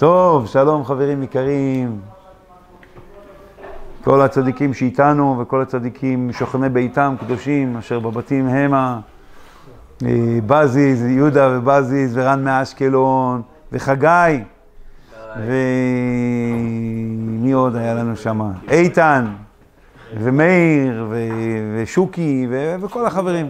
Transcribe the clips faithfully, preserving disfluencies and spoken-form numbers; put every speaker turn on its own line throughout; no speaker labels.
טוב, שלום חברים יקרים. כל הצדיקים שאיתנו וכל הצדיקים שוכני ביתם קדושים אשר בבתים המה. בזיז, יהודה ובזיז ורן מאשקלון וחגי. ומי עוד היה לנו שם? איתן ומאיר ושוקי וכל החברים.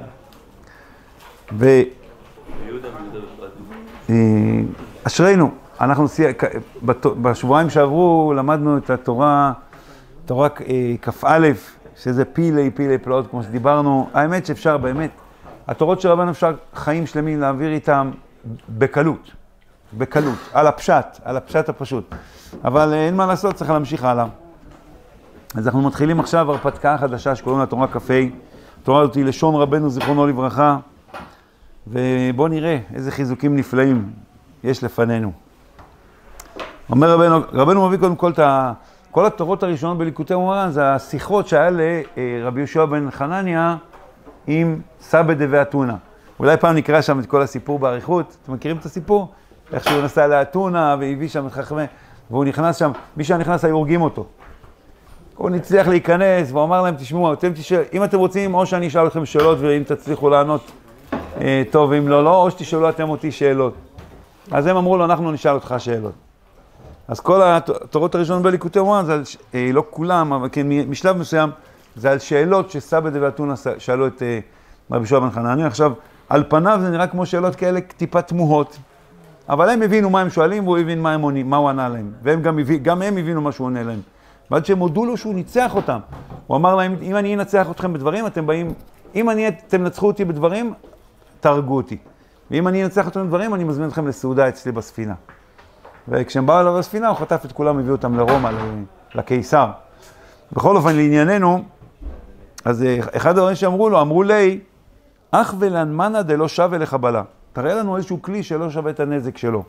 אשרינו. אנחנו בשבועיים שעברו למדנו את התורה, תורה כ"א, שזה פילי, פילי פלאות, כמו שדיברנו. האמת שאפשר באמת, התורות של רבנו אפשר חיים שלמים להעביר איתם בקלות, בקלות, על הפשט, על הפשט הפשוט. אבל אין מה לעשות, צריך להמשיך הלאה. אז אנחנו מתחילים עכשיו הרפתקה חדשה שקוראים לה תורה כ"ה. התורה הזאת היא לשון רבנו זיכרונו לברכה, ובואו נראה איזה חיזוקים נפלאים יש לפנינו. אומר רבנו, רבנו מביא קודם כל את ה... כל התורות הראשונות בליקוטי מוהר"ן, זה השיחות שהיה לרבי יהושע בן חנניה עם סבא דבי אתונה. אולי פעם נקרא שם את כל הסיפור בעריכות. אתם מכירים את הסיפור? איך שהוא נסע לאתונה והביא שם את חכמי, והוא נכנס שם, מי שנכנס היו הורגים אותו. הוא נצליח להיכנס והוא אמר להם, תשמעו, אתם תשאל, אם אתם רוצים, או שאני אשאל לכם שאלות ואם תצליחו לענות אה, טוב, ואם לא, לא, או שתשאלו אתם אותי שאלות. אז הם אמרו לו, אנחנו נשאל אותך שאלות. אז כל התורות הראשונות בליקוטי מוהר"ן, זה על, אה, לא כולם, אבל כן, משלב מסוים, זה על שאלות שסבא דבי אתונה שאלו את אה, רבי יהושע בן חנניה. עכשיו, על פניו זה נראה כמו שאלות כאלה טיפה תמוהות, אבל הם הבינו מה הם שואלים, והוא הבין מה, הם עונים, מה הוא ענה להם. והם גם, גם הם הבינו מה שהוא עונה להם. ועד שהם הודו לו שהוא ניצח אותם. הוא אמר להם, אם אני אנצח אתכם בדברים, אתם באים, אם אני, אתם נצחו אותי בדברים, תהרגו אותי. ואם אני אנצח אתכם בדברים, אני מזמין אתכם לסעודה אצלי בספינה. וכשהם באו אליו בספינה, הוא חטף את כולם, הביא אותם לרומא, לקיסר. בכל אופן, לענייננו, אז אחד הדברים שאמרו לו, אמרו לי, אך ולנמנה דלא שווה לחבלה. תראה לנו איזשהו כלי שלא שווה את הנזק שלו.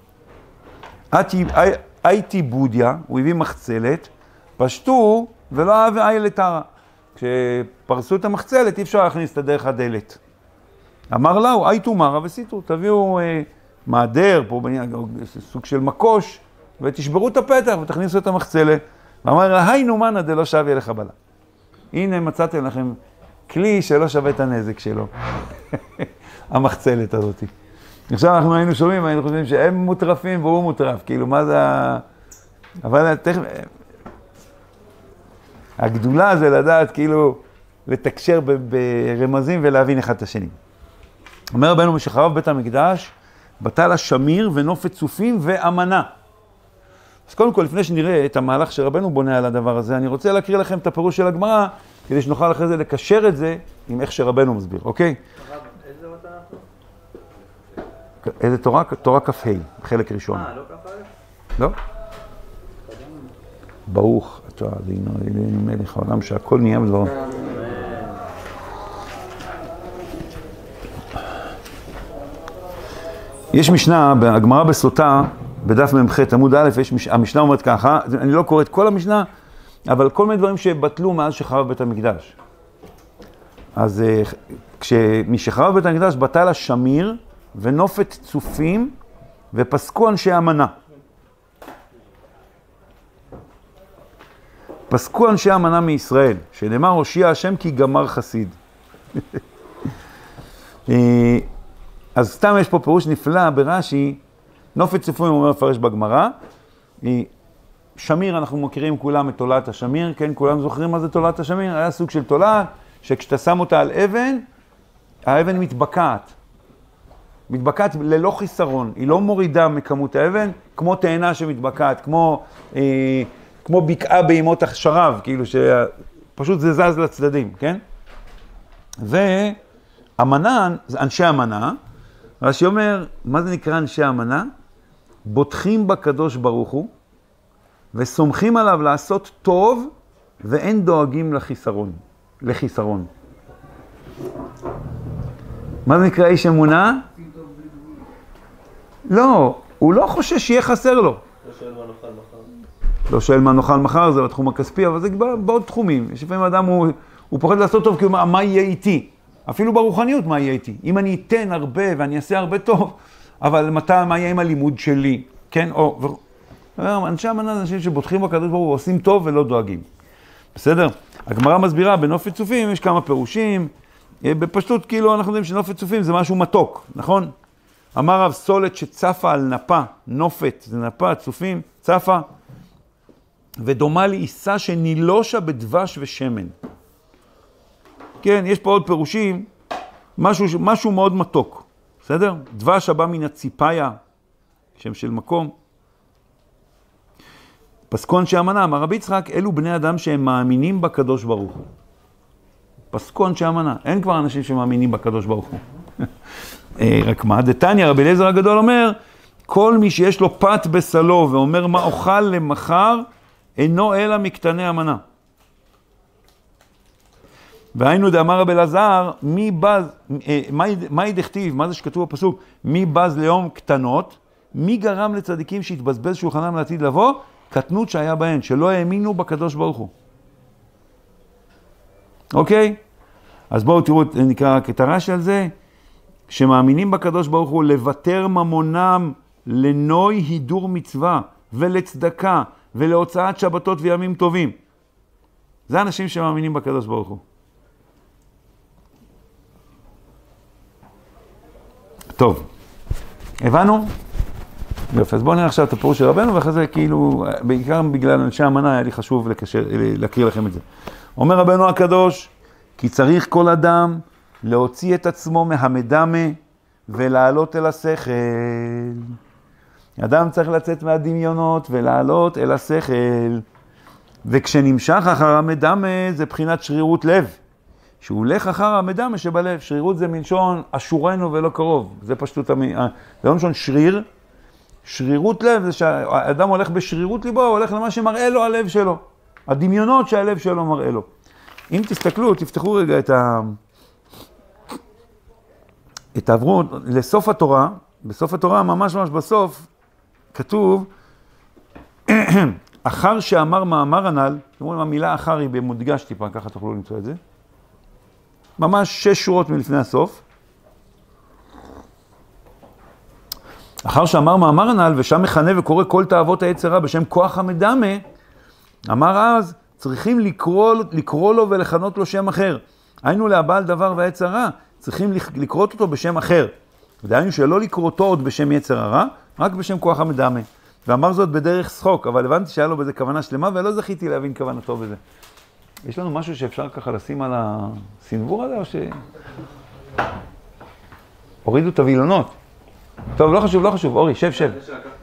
הייתי בודיה, הוא הביא מחצלת, פשטו ולא אהב אי לתרה. כשפרסו את המחצלת, אי אפשר להכניס את הדרך הדלת. אמר לו, הייתו מרה וסיתו, תביאו אה, מעדר, פה סוג של מקוש, ותשברו את הפתח ותכניסו את המחצלת. ואמר, היינו מנה דלא שווה לחבלה. הנה מצאתם לכם כלי שלא שווה את הנזק שלו. המחצלת הזאת. עכשיו אנחנו היינו שומעים, היינו חושבים שהם מוטרפים והוא מוטרף. כאילו, מה זה ה... אבל תכף... הגדולה זה לדעת, כאילו, לתקשר ברמזים ולהבין אחד את השני. אומר רבנו, משחרב בית המקדש, בטל השמיר ונופת צופים ואמנה. אז קודם כל, לפני שנראה את המהלך שרבנו בונה על הדבר הזה, אני רוצה להקריא לכם את הפירוש של הגמרא, כדי שנוכל אחרי זה לקשר את זה עם איך שרבנו מסביר, אוקיי?
איזה אות אנחנו?
איזה תורה? תורה כ"ה, חלק ראשון.
אה, לא כ"א?
לא? ברוך אתה אדינו אלינו מלך העולם שהכל נהיה בדברו. יש משנה, הגמרא בסוטה, בדף מ"ח עמוד א', יש, המשנה אומרת ככה, אני לא קורא את כל המשנה, אבל כל מיני דברים שבטלו מאז שחרב בית המקדש. אז כשמשחרב בית המקדש בטל השמיר ונופת צופים ופסקו אנשי אמנה. פסקו אנשי אמנה מישראל, שנאמר הושיע השם כי גמר חסיד. אז סתם יש פה פירוש נפלא ברש"י, נופת צופים אומר לפרש בגמרא, שמיר, אנחנו מכירים כולם את תולעת השמיר, כן, כולם זוכרים מה זה תולעת השמיר? היה סוג של תולעת שכשאתה שם אותה על אבן, האבן מתבקעת. מתבקעת ללא חיסרון, היא לא מורידה מכמות האבן, כמו תאנה שמתבקעת, כמו, אה, כמו בקעה בימות השרב, כאילו שפשוט זה זז לצדדים, כן? ואמנה, אנשי אמנה, רש"י אומר, מה זה נקרא אנשי אמנה? בוטחים בקדוש ברוך הוא, וסומכים עליו לעשות טוב, ואין דואגים לחיסרון, לחיסרון. מה זה נקרא איש אמונה? לא, הוא לא חושש שיהיה חסר לו.
לא שואל מה נאכל מחר.
לא שואל מה נאכל מחר, זה בתחום הכספי, אבל זה בעוד תחומים. יש לפעמים אדם, הוא, הוא פוחד לעשות טוב, כי הוא אומר, מה יהיה איתי? אפילו ברוחניות מה יהיה איתי? אם אני אתן הרבה ואני אעשה הרבה טוב, אבל מתי, מה יהיה עם הלימוד שלי? כן? או, ו... אנשי המנה זה אנשים שבוטחים בקדוש ברוך הוא, עושים טוב ולא דואגים. בסדר? הגמרא מסבירה, בנופת צופים יש כמה פירושים, בפשטות כאילו אנחנו יודעים שנופת צופים זה משהו מתוק, נכון? אמר רב סולת שצפה על נפה, נופת, זה נפה, צופים, צפה, ודומה לעיסה שנילושה בדבש ושמן. כן, יש פה עוד פירושים, משהו, משהו מאוד מתוק, בסדר? דבש הבא מן הציפיה, שם של מקום. פסקון שאמנה, אמר רבי יצחק, אלו בני אדם שהם מאמינים בקדוש ברוך הוא. פסקון שאמנה, אין כבר אנשים שמאמינים בקדוש ברוך הוא. רק מה, דתניא, רבי אליעזר הגדול אומר, כל מי שיש לו פת בסלו ואומר מה אוכל למחר, אינו אלא מקטני המנה. והיינו דאמר רבי אלעזר, מי בז, מה דכתיב, מה זה שכתוב בפסוק, מי בז ליום קטנות, מי גרם לצדיקים שהתבזבז שולחנם לעתיד לבוא, קטנות שהיה בהן, שלא האמינו בקדוש ברוך הוא. אוקיי? אז בואו תראו, נקרא רק את הרש"י על זה, שמאמינים בקדוש ברוך הוא, לוותר ממונם לנוי הידור מצווה ולצדקה ולהוצאת שבתות וימים טובים. זה אנשים שמאמינים בקדוש ברוך הוא. טוב, הבנו? יופי, אז בואו נראה עכשיו את הפירוש של רבנו, ואחרי זה כאילו, בעיקר בגלל אנשי המנה, היה לי חשוב לקשר, להכיר לכם את זה. אומר רבנו הקדוש, כי צריך כל אדם להוציא את עצמו מהמדמה ולעלות אל השכל. אדם צריך לצאת מהדמיונות ולעלות אל השכל. וכשנמשך אחר המדמה זה בחינת שרירות לב. שהוא הולך אחר המדמה שבלב. שרירות זה מלשון אשורנו ולא קרוב. זה פשטות, זה לא מלשון שריר. שרירות לב זה שהאדם הולך בשרירות ליבו, הוא הולך למה שמראה לו הלב שלו. הדמיונות שהלב שלו מראה לו. אם תסתכלו, תפתחו רגע את ה... תעברו לסוף התורה, בסוף התורה, ממש ממש בסוף, כתוב, אחר שאמר מאמר הנ"ל, תראו, המילה אחר היא במודגש טיפה, ככה תוכלו למצוא את זה, ממש שש שורות מלפני הסוף, אחר שאמר מאמר הנ"ל, ושם מכנה וקורא כל תאוות היצר רע בשם כוח המדמה, אמר אז, צריכים לקרוא, לקרוא לו ולכנות לו שם אחר. היינו להבעל דבר והיצר רע, צריכים לקרות אותו בשם אחר. ודהיינו שלא לקרותו עוד בשם יצר הרע, רק בשם כוח המדמה. ואמר זאת בדרך שחוק, אבל הבנתי שהיה לו בזה כוונה שלמה, ולא זכיתי להבין כוונתו בזה. יש לנו משהו שאפשר ככה לשים על הסנבור הזה, או ש... הורידו את הווילונות. טוב, לא חשוב, לא חשוב. אורי, שב, שב.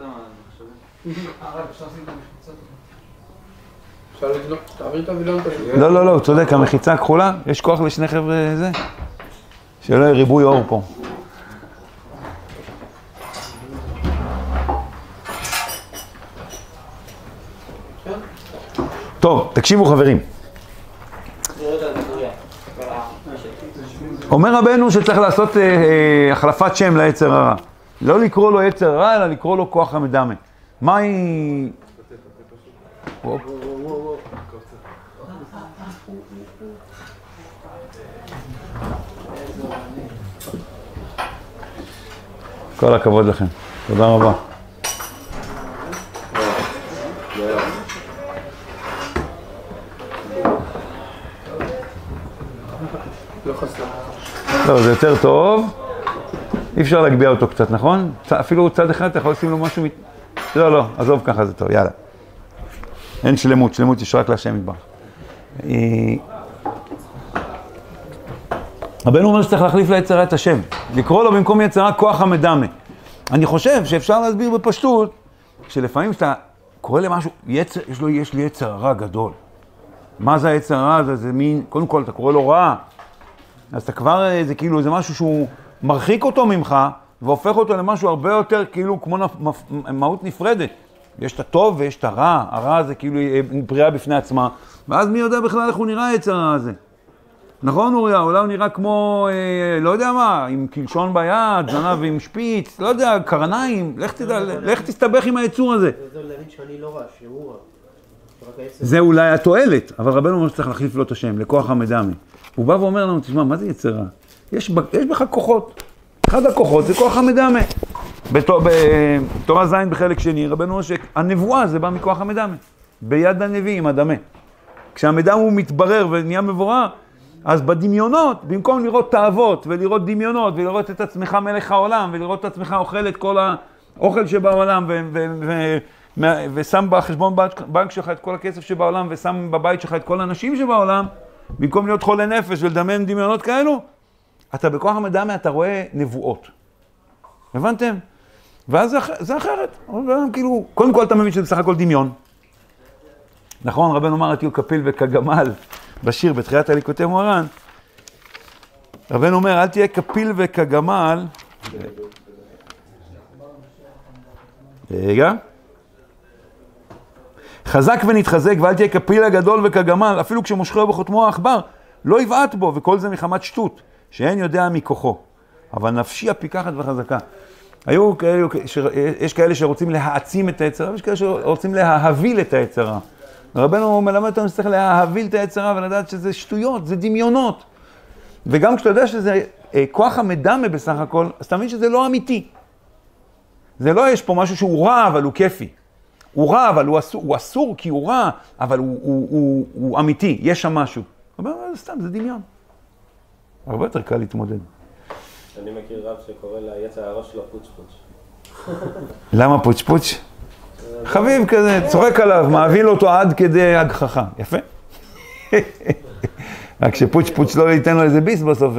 לא, לא, לא, הוא צודק, המחיצה הכחולה, יש כוח לשני חבר'ה זה? שלא יהיה ריבוי אור פה. טוב, תקשיבו חברים. אומר רבנו שצריך לעשות אה, אה, החלפת שם ליצר הרע. לא לקרוא לו יצר הרע, אלא לקרוא לו כוח המדמה. מה היא... כל הכבוד לכם. תודה רבה. לא, זה יותר טוב. אי אפשר להגביע אותו קצת, נכון? אפילו צד אחד אתה יכול לשים לו משהו... לא, לא, עזוב ככה, זה טוב, יאללה. אין שלמות, שלמות יש רק להשם יתברך. רבנו אומר שצריך להחליף ליצר הרע את השם. לקרוא לו במקום יצר הרע כוח המדמה. אני חושב שאפשר להסביר בפשטות, שלפעמים שאתה קורא למשהו, יצר, יש, לו, יש לי יצר הרע גדול. מה זה היצר הרע? זה, זה מין, קודם כל אתה קורא לו רע, אז אתה כבר, זה כאילו, זה משהו שהוא מרחיק אותו ממך, והופך אותו למשהו הרבה יותר כאילו כמו מהות נפרדת. יש את הטוב ויש את הרע, הרע זה כאילו בריאה בפני עצמה, ואז מי יודע בכלל איך הוא נראה היצר הרע הזה? נכון אוריה, אולי הוא נראה כמו, אה, לא יודע מה, עם קלשון ביד, זנב עם שפיץ, לא יודע, קרניים, לך, תדע, לך תסתבך עם היצור הזה.
זה להגיד שאני לא רע, שהוא רע.
זה אולי התועלת, אבל רבנו אומר שצריך להחליף לו את השם, לכוח המדמה. הוא בא ואומר לנו, תשמע, מה זה יצר רע? יש, יש בך כוחות. אחד הכוחות זה כוח המדמה. בתורה ז' בחלק שני, רבנו אומר שהנבואה זה בא מכוח המדמה. ביד הנביא עם הדמה. כשהמדמה הוא מתברר ונהיה מבורר, אז בדמיונות, במקום לראות תאוות ולראות דמיונות ולראות את עצמך מלך העולם ולראות את עצמך אוכל את כל האוכל שבעולם ו- ו- ו- ו- ושם בחשבון בנק שלך את כל הכסף שבעולם ושם בבית שלך את כל האנשים שבעולם, במקום להיות חולה נפש ולדמיין דמיונות כאלו, אתה בכוח המדמה אתה רואה נבואות. הבנתם? ואז זה, זה אחרת. כאילו, קודם כל אתה מבין שזה בסך הכל דמיון. נכון, רבנו אמר, תהיו כפיל וכגמל בשיר בתחילת הליקוטי מוהר"ן. רבנו אומר, אל תהיה כפיל וכגמל. רגע. חזק ונתחזק ואל תהיה כפיל הגדול וכגמל, אפילו כשמושכו בחותמו העכבר, לא יבעט בו, וכל זה מחמת שטות, שאין יודע מכוחו. אבל נפשי הפיקחת וחזקה. היו כאלה, יש כאלה שרוצים להעצים את היצרה, ויש כאלה שרוצים לההביל את היצרה. רבנו מלמד אותנו שצריך לההביל את היצרה ולדעת שזה שטויות, זה דמיונות. וגם כשאתה יודע שזה כוח המדמה בסך הכל, אז אתה מבין שזה לא אמיתי. זה לא יש פה משהו שהוא רע, אבל הוא כיפי. הוא רע, אבל הוא אסור, הוא אסור כי הוא רע, אבל הוא, הוא, הוא, הוא אמיתי, יש שם משהו. רבנו אומר, סתם, זה דמיון. הרבה יותר קל להתמודד.
אני מכיר רב שקורא ליצר הראש שלו פוץ' פוץ'.
למה פוץ' פוץ'? חביב כזה, צורק עליו, מעביל אותו עד כדי הגחכה. יפה? רק שפוץ' פוץ' לא ייתן לו איזה ביס בסוף.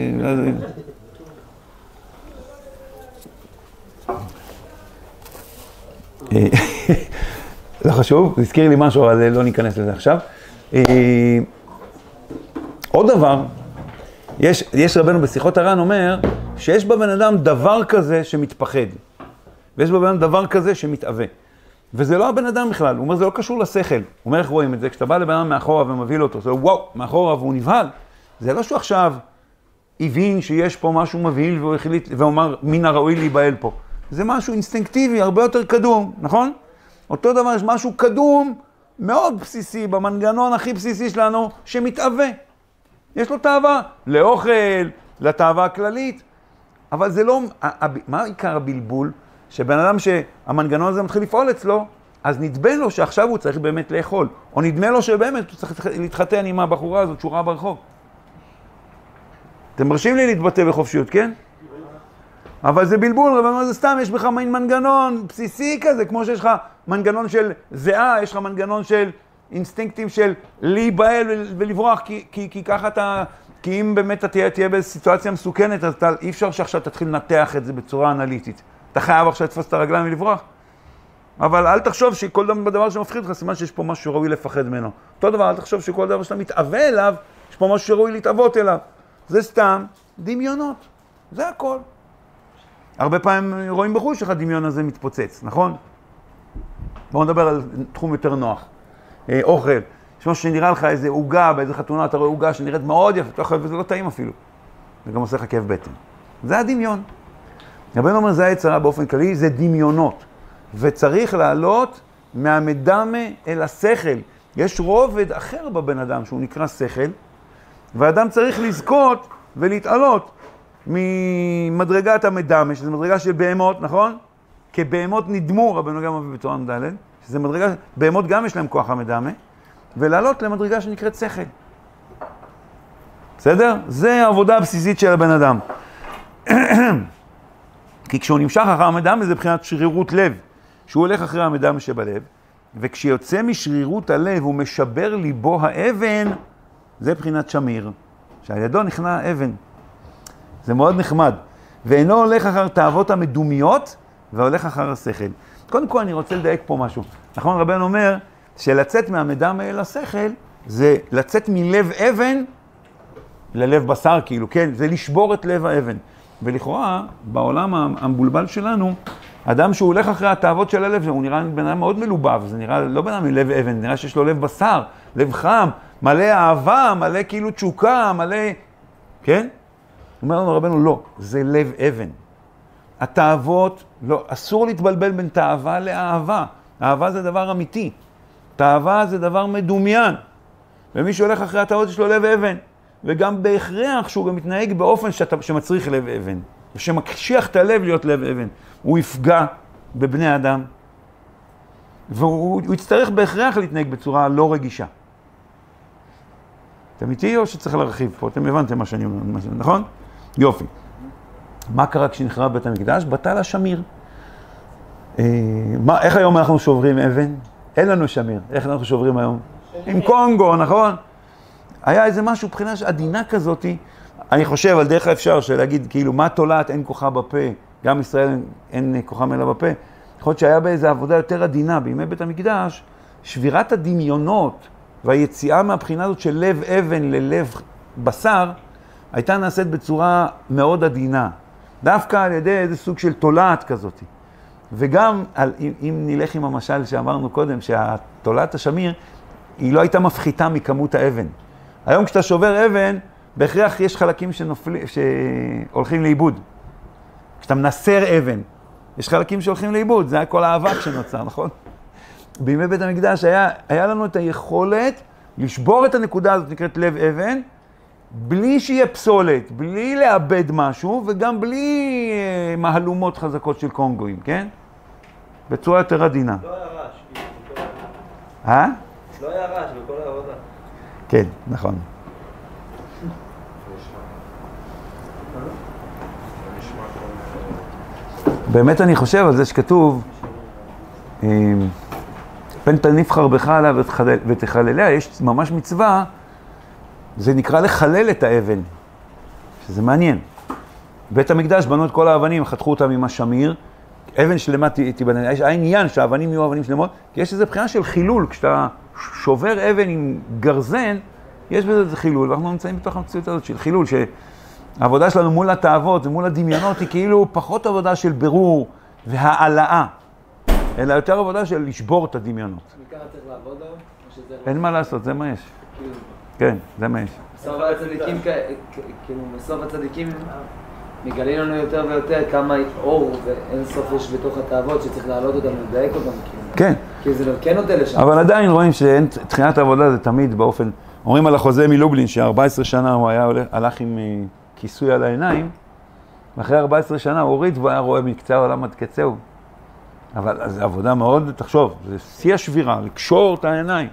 לא חשוב, זה הזכיר לי משהו, אבל לא ניכנס לזה עכשיו. עוד דבר, יש, יש רבנו בשיחות הר"ן אומר, שיש בבן אדם דבר כזה שמתפחד. ויש בבן אדם דבר כזה שמתאווה. וזה לא הבן אדם בכלל, הוא אומר, זה לא קשור לשכל. הוא אומר, איך רואים את זה? כשאתה בא לבן אדם מאחורה ומביא לו אותו, זה וואו, מאחורה והוא נבהל. זה לא שהוא עכשיו הבין שיש פה משהו מבהיל והוא החליט, ואומר, מן הראוי להיבהל פה. זה משהו אינסטינקטיבי, הרבה יותר קדום, נכון? אותו דבר, יש משהו קדום, מאוד בסיסי, במנגנון הכי בסיסי שלנו, שמתאווה. יש לו תאווה לאוכל, לתאווה הכללית, אבל זה לא, מה עיקר הבלבול? שבן אדם שהמנגנון הזה מתחיל לפעול אצלו, אז נדמה לו שעכשיו הוא צריך באמת לאכול, או נדמה לו שבאמת הוא צריך להתחתן עם הבחורה הזאת שהוא ראה ברחוב. אתם מרשים לי להתבטא בחופשיות, כן? אבל זה בלבול, רבנו, זה סתם, יש בך מין מנגנון בסיסי כזה, כמו שיש לך מנגנון של זהה, יש לך מנגנון של אינסטינקטים של להיבהל ולברוח, כי, כי, כי ככה אתה, כי אם באמת אתה תהיה, תהיה באיזו סיטואציה מסוכנת, אז אתה, אי אפשר שעכשיו תתחיל לנתח את זה בצורה אנליטית. אתה חייב עכשיו לתפוס את הרגליים ולברוח. אבל אל תחשוב שכל דבר שמפחיד לך, סימן שיש פה משהו שראוי לפחד ממנו. אותו דבר, אל תחשוב שכל דבר שאתה מתאווה אליו, יש פה משהו שראוי להתאבות אליו. זה סתם דמיונות. זה הכל. הרבה פעמים רואים בחוש איך הדמיון הזה מתפוצץ, נכון? בואו נדבר על תחום יותר נוח. אה, אוכל. יש משהו שנראה לך איזה עוגה, באיזה חתונה אתה רואה עוגה שנראית מאוד יפה, אתה אוכל וזה לא טעים אפילו. זה גם עושה לך כאב בטן. זה הדמיון. רבנו אומר, זה היצרה באופן כללי, זה דמיונות. וצריך לעלות מהמדמה אל השכל. יש רובד אחר בבן אדם שהוא נקרא שכל, והאדם צריך לזכות ולהתעלות ממדרגת המדמה, שזה מדרגה של בהמות, נכון? כבהמות נדמו, רבנו גם מביא בתורה מד', שזה מדרגה, בהמות גם יש להם כוח המדמה, ולעלות למדרגה שנקראת שכל. בסדר? זה העבודה הבסיסית של הבן אדם. כי כשהוא נמשך אחר המדמה זה בחינת שרירות לב, שהוא הולך אחרי המדמה שבלב, וכשיוצא משרירות הלב הוא משבר ליבו האבן, זה בחינת שמיר, שעל ידו נכנע אבן. זה מאוד נחמד. ואינו הולך אחר תאוות המדומיות, והולך אחר השכל. קודם כל אני רוצה לדייק פה משהו. נכון, רבנו אומר שלצאת מהמדמה אל השכל, זה לצאת מלב אבן ללב בשר, כאילו, כן? זה לשבור את לב האבן. ולכאורה, בעולם המבולבל שלנו, אדם שהוא הולך אחרי התאוות של הלב, הוא נראה בן אדם מאוד מלובב, זה נראה לא בן אדם מלב אבן, נראה שיש לו לב בשר, לב חם, מלא אהבה, מלא כאילו תשוקה, מלא... כן? אומר לנו רבנו, לא, זה לב אבן. התאוות, לא, אסור להתבלבל בין תאווה לאהבה. אהבה זה דבר אמיתי. תאווה זה דבר מדומיין. ומי שהולך אחרי התאוות יש לו לב אבן. וגם בהכרח שהוא גם מתנהג באופן שאתה, שמצריך לב אבן. ושמקשיח את הלב להיות לב אבן. הוא יפגע בבני אדם, והוא יצטרך בהכרח להתנהג בצורה לא רגישה. אתם איתי או שצריך להרחיב פה? אתם הבנתם מה שאני אומר, נכון? יופי. מה קרה כשנחרב בית המקדש? בטל השמיר. אה, מה, איך היום אנחנו שוברים אבן? אין לנו שמיר. איך אנחנו שוברים היום? עם קונגו, נכון? היה איזה משהו בחינה עדינה כזאת, אני חושב על דרך האפשר של להגיד כאילו מה תולעת אין כוחה בפה, גם ישראל אין, אין כוחה מלה בפה. יכול להיות שהיה באיזו עבודה יותר עדינה בימי בית המקדש, שבירת הדמיונות והיציאה מהבחינה הזאת של לב אבן ללב בשר, הייתה נעשית בצורה מאוד עדינה. דווקא על ידי איזה סוג של תולעת כזאת. וגם על, אם, אם נלך עם המשל שאמרנו קודם, שהתולעת השמיר, היא לא הייתה מפחיתה מכמות האבן. היום כשאתה שובר אבן, בהכרח יש חלקים שנופלים, שהולכים לאיבוד. כשאתה מנסר אבן, יש חלקים שהולכים לאיבוד, זה היה כל האבק שנוצר, נכון? בימי בית המקדש היה, היה לנו את היכולת לשבור את הנקודה הזאת, נקראת לב אבן, בלי שיהיה פסולת, בלי לאבד משהו, וגם בלי אה, מהלומות חזקות של קונגואים, כן? בצורה יותר עדינה.
לא היה רעש, כאילו,
אה?
לא היה רעש בכל העבודה.
כן, נכון. באמת אני חושב על זה שכתוב, פן תניף בך עליו ותחלליה, יש ממש מצווה, זה נקרא לחלל את האבן, שזה מעניין. בית המקדש בנו את כל האבנים, חתכו אותם עם השמיר, אבן שלמה תיבנה, יש העניין שהאבנים יהיו אבנים שלמות, כי יש איזו בחינה של חילול, כשאתה שובר אבן עם גרזן, יש בזה איזה חילול, ואנחנו נמצאים בתוך המציאות הזאת של חילול, שהעבודה שלנו מול התאוות ומול הדמיונות היא כאילו פחות עבודה של ברור והעלאה, אלא יותר עבודה של לשבור את הדמיונות.
מכאן צריך לעבוד היום?
אין מה לעשות, זה מה יש. כן, זה מה יש.
בסוף הצדיקים, כאילו, בסוף הצדיקים מגלים לנו יותר ויותר כמה אור ואין סוף יש בתוך התאוות שצריך להעלות אותם ולדייק אותם.
כן.
כי זה כן נוטה לשם.
אבל עדיין רואים שתחילת העבודה זה תמיד באופן, אומרים על החוזה מלובלין ש-ארבע עשרה שנה הוא היה הלך עם כיסוי על העיניים, ואחרי ארבע עשרה שנה הוא הוריד והוא היה רואה מקצה העולם עד קצהו. אבל זו עבודה מאוד, תחשוב, זה שיא השבירה, לקשור את העיניים.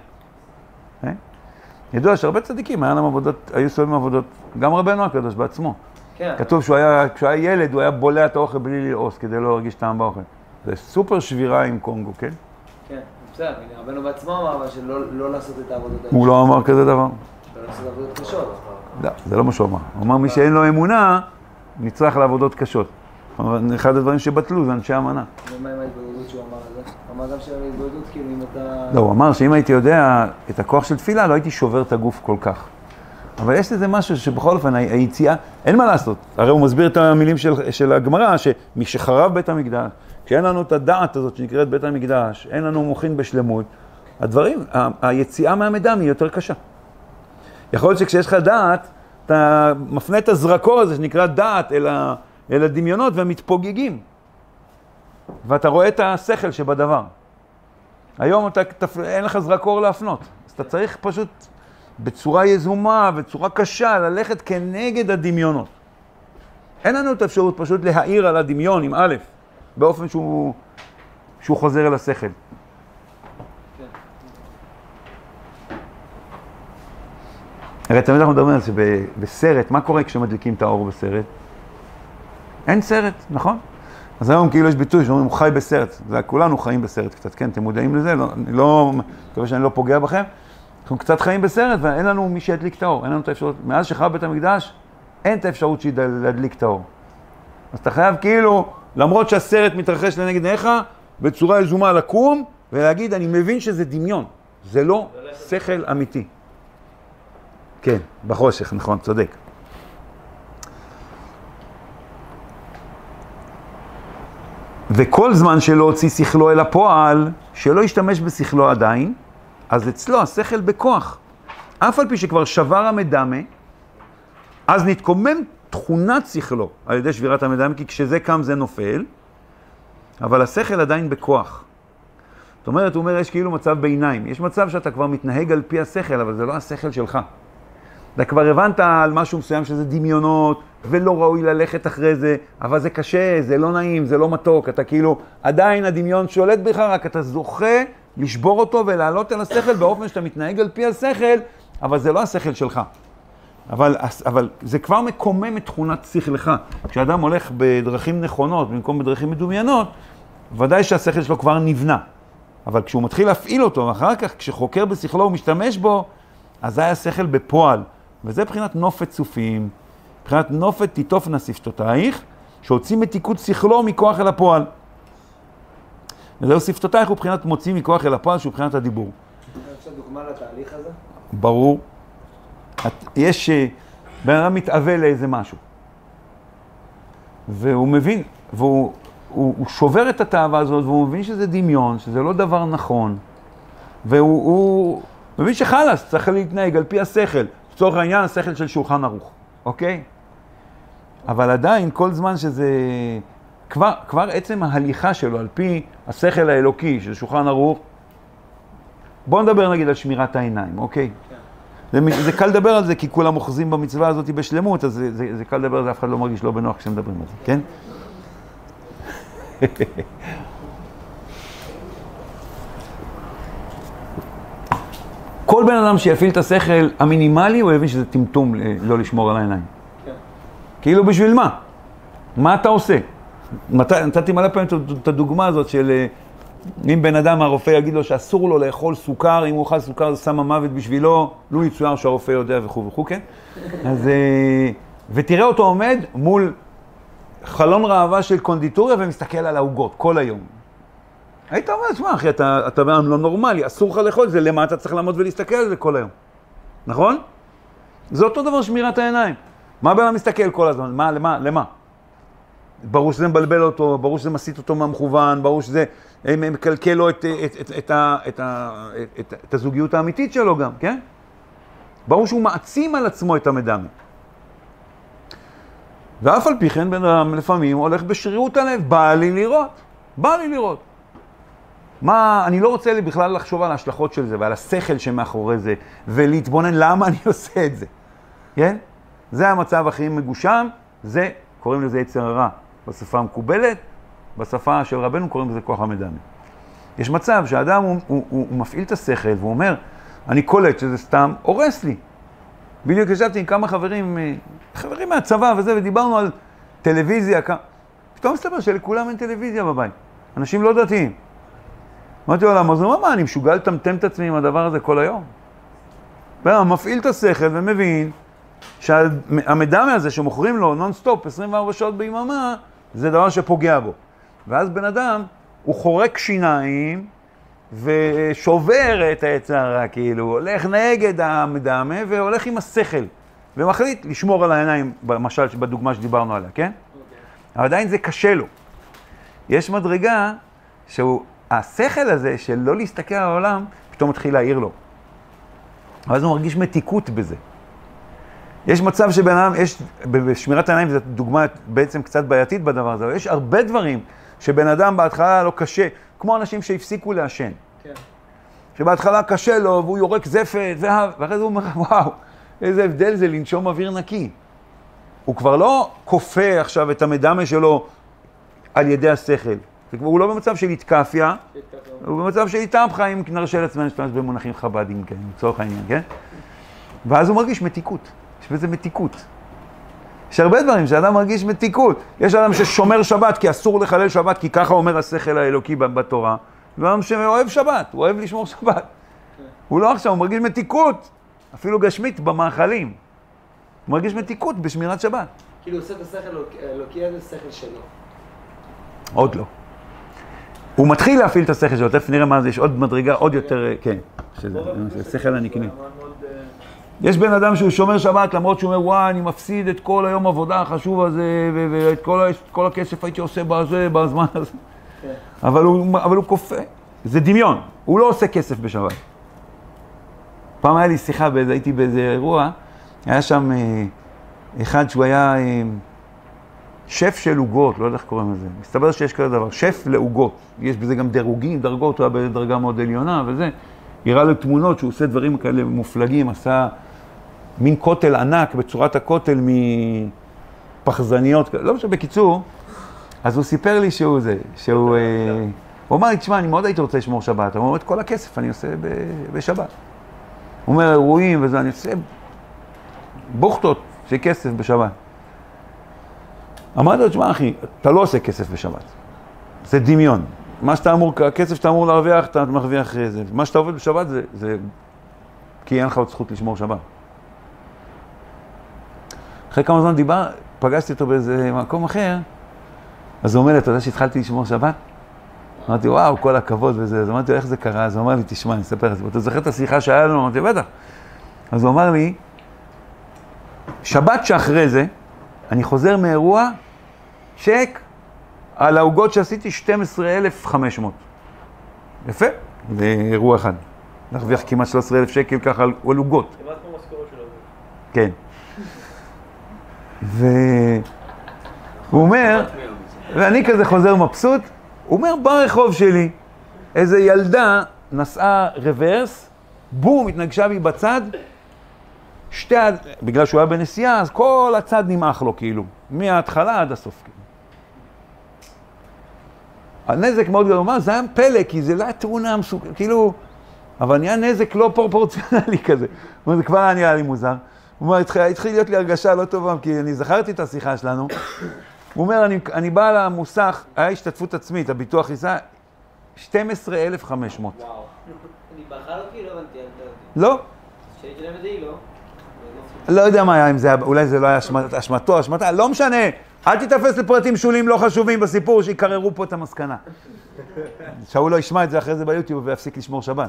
ידוע שהרבה צדיקים, היה להם עבודות, היו סובבים עבודות, גם רבנו הקדוש בעצמו.
כן.
כתוב שהוא היה, כשהוא היה ילד, הוא היה בולע את האוכל בלי ללעוס, כדי לא להרגיש טעם באוכל. זה סופר שבירה עם קונגו, כן?
כן, בסדר, רבנו בעצמו אמר, אבל שלא לא לעשות את העבודות האלה.
הוא לא אמר כזה דבר.
לא לעשות עבודות קשות.
לא, זה לא מה שהוא אמר. הוא אמר, מי שאין לו אמונה, נצטרך לעבודות קשות. אחד הדברים שבטלו זה אנשי אמנה.
ומה עם ההתבודדות שהוא אמר על זה? הוא אמר גם שההתבודדות, כאילו, אם אתה...
לא, הוא אמר שאם הייתי יודע את הכוח של תפילה, לא הייתי שובר את הגוף כל כך. אבל יש לזה משהו שבכל אופן, היציאה, אין מה לעשות. הרי הוא מסביר את המילים של, של הגמרא, שמי שחרב בית המקדש, כשאין לנו את הדעת הזאת שנקראת בית המקדש, אין לנו מוחין בשלמות, הדברים, ה- היציאה מהמדם היא יותר קשה. יכול להיות שכשיש לך דעת, אתה מפנה את הזרקור הזה שנקרא דעת אל, ה, אל הדמיונות והם מתפוגגים. ואתה רואה את השכל שבדבר. היום אתה, אין לך זרקור להפנות, אז אתה צריך פשוט בצורה יזומה ובצורה קשה ללכת כנגד הדמיונות. אין לנו את האפשרות פשוט להעיר על הדמיון עם א', באופן שהוא, שהוא חוזר אל השכל. הרי תמיד אנחנו מדברים על זה בסרט, מה קורה כשמדליקים את האור בסרט? אין סרט, נכון? אז היום כאילו יש ביטוי שאומרים, הוא חי בסרט. זה כולנו חיים בסרט קצת, כן? אתם מודעים לזה? לא, אני לא, מקווה שאני לא פוגע בכם. אנחנו קצת חיים בסרט ואין לנו מי שידליק את האור. אין לנו את האפשרות. מאז שחרב בית המקדש, אין את האפשרות שידליק את האור. אז אתה חייב כאילו, למרות שהסרט מתרחש לנגד עיניך, בצורה יזומה לקום ולהגיד, אני מבין שזה דמיון. זה לא שכל אמיתי. כן, בחושך, נכון, צודק. וכל זמן שלא הוציא שכלו אל הפועל, שלא ישתמש בשכלו עדיין, אז אצלו השכל בכוח. אף על פי שכבר שבר המדמה, אז נתקומם תכונת שכלו על ידי שבירת המדמה, כי כשזה קם זה נופל, אבל השכל עדיין בכוח. זאת אומרת, הוא אומר, יש כאילו מצב ביניים. יש מצב שאתה כבר מתנהג על פי השכל, אבל זה לא השכל שלך. אתה כבר הבנת על משהו מסוים שזה דמיונות, ולא ראוי ללכת אחרי זה, אבל זה קשה, זה לא נעים, זה לא מתוק, אתה כאילו, עדיין הדמיון שולט בך, רק אתה זוכה לשבור אותו ולעלות על השכל באופן שאתה מתנהג על פי השכל, אבל זה לא השכל שלך. אבל, אבל זה כבר מקומם את תכונת שכלך. כשאדם הולך בדרכים נכונות, במקום בדרכים מדומיינות, ודאי שהשכל שלו כבר נבנה. אבל כשהוא מתחיל להפעיל אותו, ואחר כך כשחוקר בשכלו הוא משתמש בו, אז זה היה שכל בפועל. וזה מבחינת נופת סופים, מבחינת נופת תיטוף נסיפתותייך, שהוציא מתיקות שכלו מכוח אל הפועל. וזהו שפתותייך הוא מבחינת מוציא מכוח אל הפועל, שהוא מבחינת הדיבור.
יש דוגמה לתהליך הזה?
ברור. יש בן אדם מתאווה לאיזה משהו. והוא מבין, והוא הוא, הוא שובר את התאווה הזאת, והוא מבין שזה דמיון, שזה לא דבר נכון. והוא הוא, מבין שחלס, צריך להתנהג על פי השכל. לצורך העניין, השכל של שולחן ערוך. אוקיי? אבל עדיין, כל זמן שזה... כבר, כבר עצם ההליכה שלו על פי השכל האלוקי של שולחן ערוך, בואו נדבר נגיד על שמירת העיניים, אוקיי? כן. זה, זה קל לדבר על זה כי כולם אוחזים במצווה הזאת בשלמות, אז זה, זה, זה קל לדבר על זה, אף אחד לא מרגיש לא בנוח כשמדברים על זה, כן? כל בן אדם שיפעיל את השכל המינימלי, הוא יבין שזה טמטום לא לשמור על העיניים. כן. כאילו בשביל מה? מה אתה עושה? נתתי מלא פעמים את הדוגמה הזאת של אם בן אדם, הרופא יגיד לו שאסור לו לאכול סוכר, אם הוא אוכל סוכר זה סם המוות בשבילו, לא יצויר שהרופא יודע וכו' וכו', כן? אז, ותראה אותו עומד מול חלון ראווה של קונדיטוריה ומסתכל על העוגות כל היום. היית אומר, תשמע אחי, אתה, אתה בן אדם לא נורמלי, אסור לך לאכול זה, למה אתה צריך לעמוד ולהסתכל על זה כל היום? נכון? זה אותו דבר שמירת העיניים. מה בן אדם מסתכל כל הזמן? מה, למה, למה? ברור שזה מבלבל אותו, ברור שזה מסית אותו מהמכוון, ברור שזה מקלקל לו את, את, את, את, את, את, את, את הזוגיות האמיתית שלו גם, כן? ברור שהוא מעצים על עצמו את המדמה. ואף על פי כן בן אדם לפעמים הולך בשרירות הלב, בא לי לראות, בא לי לראות. מה, אני לא רוצה לי בכלל לחשוב על ההשלכות של זה ועל השכל שמאחורי זה, ולהתבונן למה אני עושה את זה, כן? זה המצב הכי מגושם, זה, קוראים לזה יצר הרע בשפה המקובלת, בשפה של רבנו קוראים לזה כוח המדמה. יש מצב שהאדם הוא, הוא, הוא, הוא מפעיל את השכל והוא אומר, אני קולט שזה סתם הורס לי. בדיוק ישבתי עם כמה חברים, חברים מהצבא וזה, ודיברנו על טלוויזיה, כ... פתאום מסתבר שלכולם אין טלוויזיה בבית, אנשים לא דתיים. אמרתי לו, למה? אז הוא אומר, מה, אני משוגע לטמטם את עצמי עם הדבר הזה כל היום? הוא מפעיל את השכל ומבין שהמדמה הזה שמוכרים לו נון-סטופ עשרים וארבע שעות ביממה, זה דבר שפוגע בו. ואז בן אדם, הוא חורק שיניים ושובר את היצר הרע, כאילו, הולך נגד המדמה והולך עם השכל, ומחליט לשמור על העיניים, למשל בדוגמה שדיברנו עליה, כן? Okay. אבל עדיין זה קשה לו. יש מדרגה שהוא, השכל הזה של לא להסתכל על העולם, פתאום מתחיל להעיר לו. ואז הוא מרגיש מתיקות בזה. יש מצב שבן אדם, יש, בשמירת העיניים, זו דוגמה בעצם קצת בעייתית בדבר הזה, יש הרבה דברים שבן אדם בהתחלה לא קשה, כמו אנשים שהפסיקו לעשן. כן. שבהתחלה קשה לו, והוא יורק זפת, ואחרי זה הוא אומר, וואו, איזה הבדל זה לנשום אוויר נקי. הוא כבר לא כופה עכשיו את המדמה שלו על ידי השכל. הוא לא במצב של התקפיה, הוא במצב של התהפכה, אם נרשה לעצמנו להשתמש במונחים חב"דים, כן, לצורך העניין, כן? ואז הוא מרגיש מתיקות. יש בזה מתיקות. יש הרבה דברים שאדם מרגיש מתיקות. יש אדם ששומר שבת כי אסור לחלל שבת, כי ככה אומר השכל האלוקי בתורה. ואדם שאוהב שבת, הוא אוהב לשמור שבת. הוא לא עכשיו, הוא מרגיש מתיקות, אפילו גשמית במאכלים. הוא מרגיש מתיקות בשמירת שבת.
כאילו הוא עושה את השכל האלוקי, איזה שכל שלו?
עוד לא. הוא מתחיל להפעיל את השכל שלו, תכף נראה מה זה, יש עוד מדרגה, עוד יותר, כן, שזה, השכל הנקני. יש בן אדם שהוא שומר שבת, למרות שהוא אומר, וואי, אני מפסיד את כל היום עבודה החשוב הזה, ואת כל, כל הכסף הייתי עושה בזה, בזמן הזה. אבל הוא, אבל הוא כופה. זה דמיון, הוא לא עושה כסף בשבת. פעם היה לי שיחה, באיזה, הייתי באיזה אירוע, היה שם אה, אחד שהוא היה אה, שף של עוגות, לא יודע איך קוראים לזה. מסתבר שיש כזה דבר, שף לעוגות. יש בזה גם דירוגים, דרגות, הוא היה בדרגה מאוד עליונה וזה. הראה לו תמונות שהוא עושה דברים כאלה מופלגים, עשה מין כותל ענק בצורת הכותל מפחזניות, לא משנה, בקיצור, אז הוא סיפר לי שהוא זה, שהוא, אה, הוא אמר לי, תשמע, אני מאוד הייתי רוצה לשמור שבת, הוא אומר, את כל הכסף אני עושה בשבת. הוא אומר, אירועים וזה, אני עושה בוכטות של כסף בשבת. אמרתי לו, תשמע אחי, אתה לא עושה כסף בשבת, זה דמיון. מה שאתה אמור, הכסף שאתה אמור להרוויח, אתה מרוויח אחרי זה. מה שאתה עובד בשבת זה, זה כי אין לך עוד זכות לשמור שבת. אחרי כמה זמן דיבר, פגשתי אותו באיזה מקום אחר, אז הוא אומר לי, אתה יודע שהתחלתי לשמור שבת? אמרתי, וואו, כל הכבוד וזה. אז אמרתי לו, איך זה קרה? אז הוא אמר לי, תשמע, אני אספר לך. אתה זוכר את השיחה שהיה לנו? אמרתי, בטח. אז הוא אמר לי, שבת שאחרי זה, אני חוזר מאירוע, צ'ק, על העוגות שעשיתי שנים עשר אלף וחמש מאות. יפה, זה אירוע אחד. להרוויח כמעט שלושה עשר אלף שקל ככה על עוגות.
כמעט כמו משכורת של עוגות.
כן. והוא אומר, ואני כזה חוזר מבסוט, הוא אומר, ברחוב שלי, איזה ילדה נסעה רוורס, בום, התנגשה בי בצד, שתי, בגלל שהוא היה בנסיעה, אז כל הצד נמעך לו כאילו, מההתחלה עד הסוף. הנזק מאוד גדול, זה היה פלא, כי זה לא היה תאונה מסוג, כאילו, אבל נהיה נזק לא פרופורציונלי כזה. הוא אומר, זה כבר היה נראה לי מוזר. הוא אומר, התחיל להיות לי הרגשה לא טובה, כי אני זכרתי את השיחה שלנו. הוא אומר, אני, אני בא למוסך, היה השתתפות עצמית, הביטוח חיסה, שנים עשר אלף וחמש מאות.
וואו. אני בחר אותי, לא הבנתי.
לא.
שהייתי להם את זה, לא.
לא יודע מה היה, אם זה היה, אולי זה לא היה אשמתו, אשמתה, לא משנה. אל תתפס לפרטים שולים לא חשובים בסיפור שיקררו פה את המסקנה. שאול לא ישמע את זה אחרי זה ביוטיוב ויפסיק לשמור שבת.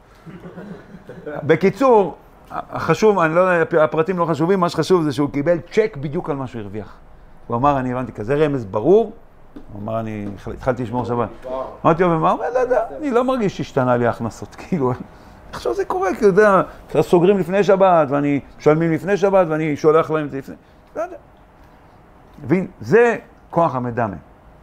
בקיצור, החשוב, אני לא יודע, הפרטים לא חשובים, מה שחשוב זה שהוא קיבל צ'ק בדיוק על מה שהוא הרוויח. הוא אמר, אני הבנתי כזה רמז ברור, הוא אמר, אני התחלתי לשמור שבת. אמרתי לו, ומה? הוא אומר, לא יודע, אני לא מרגיש שהשתנה לי ההכנסות, כאילו. עכשיו זה קורה, כי אתה יודע, סוגרים לפני שבת, ואני משלמים לפני שבת, ואני שולח להם את זה לפני, לא יודע. מבין? זה כוח המדמה.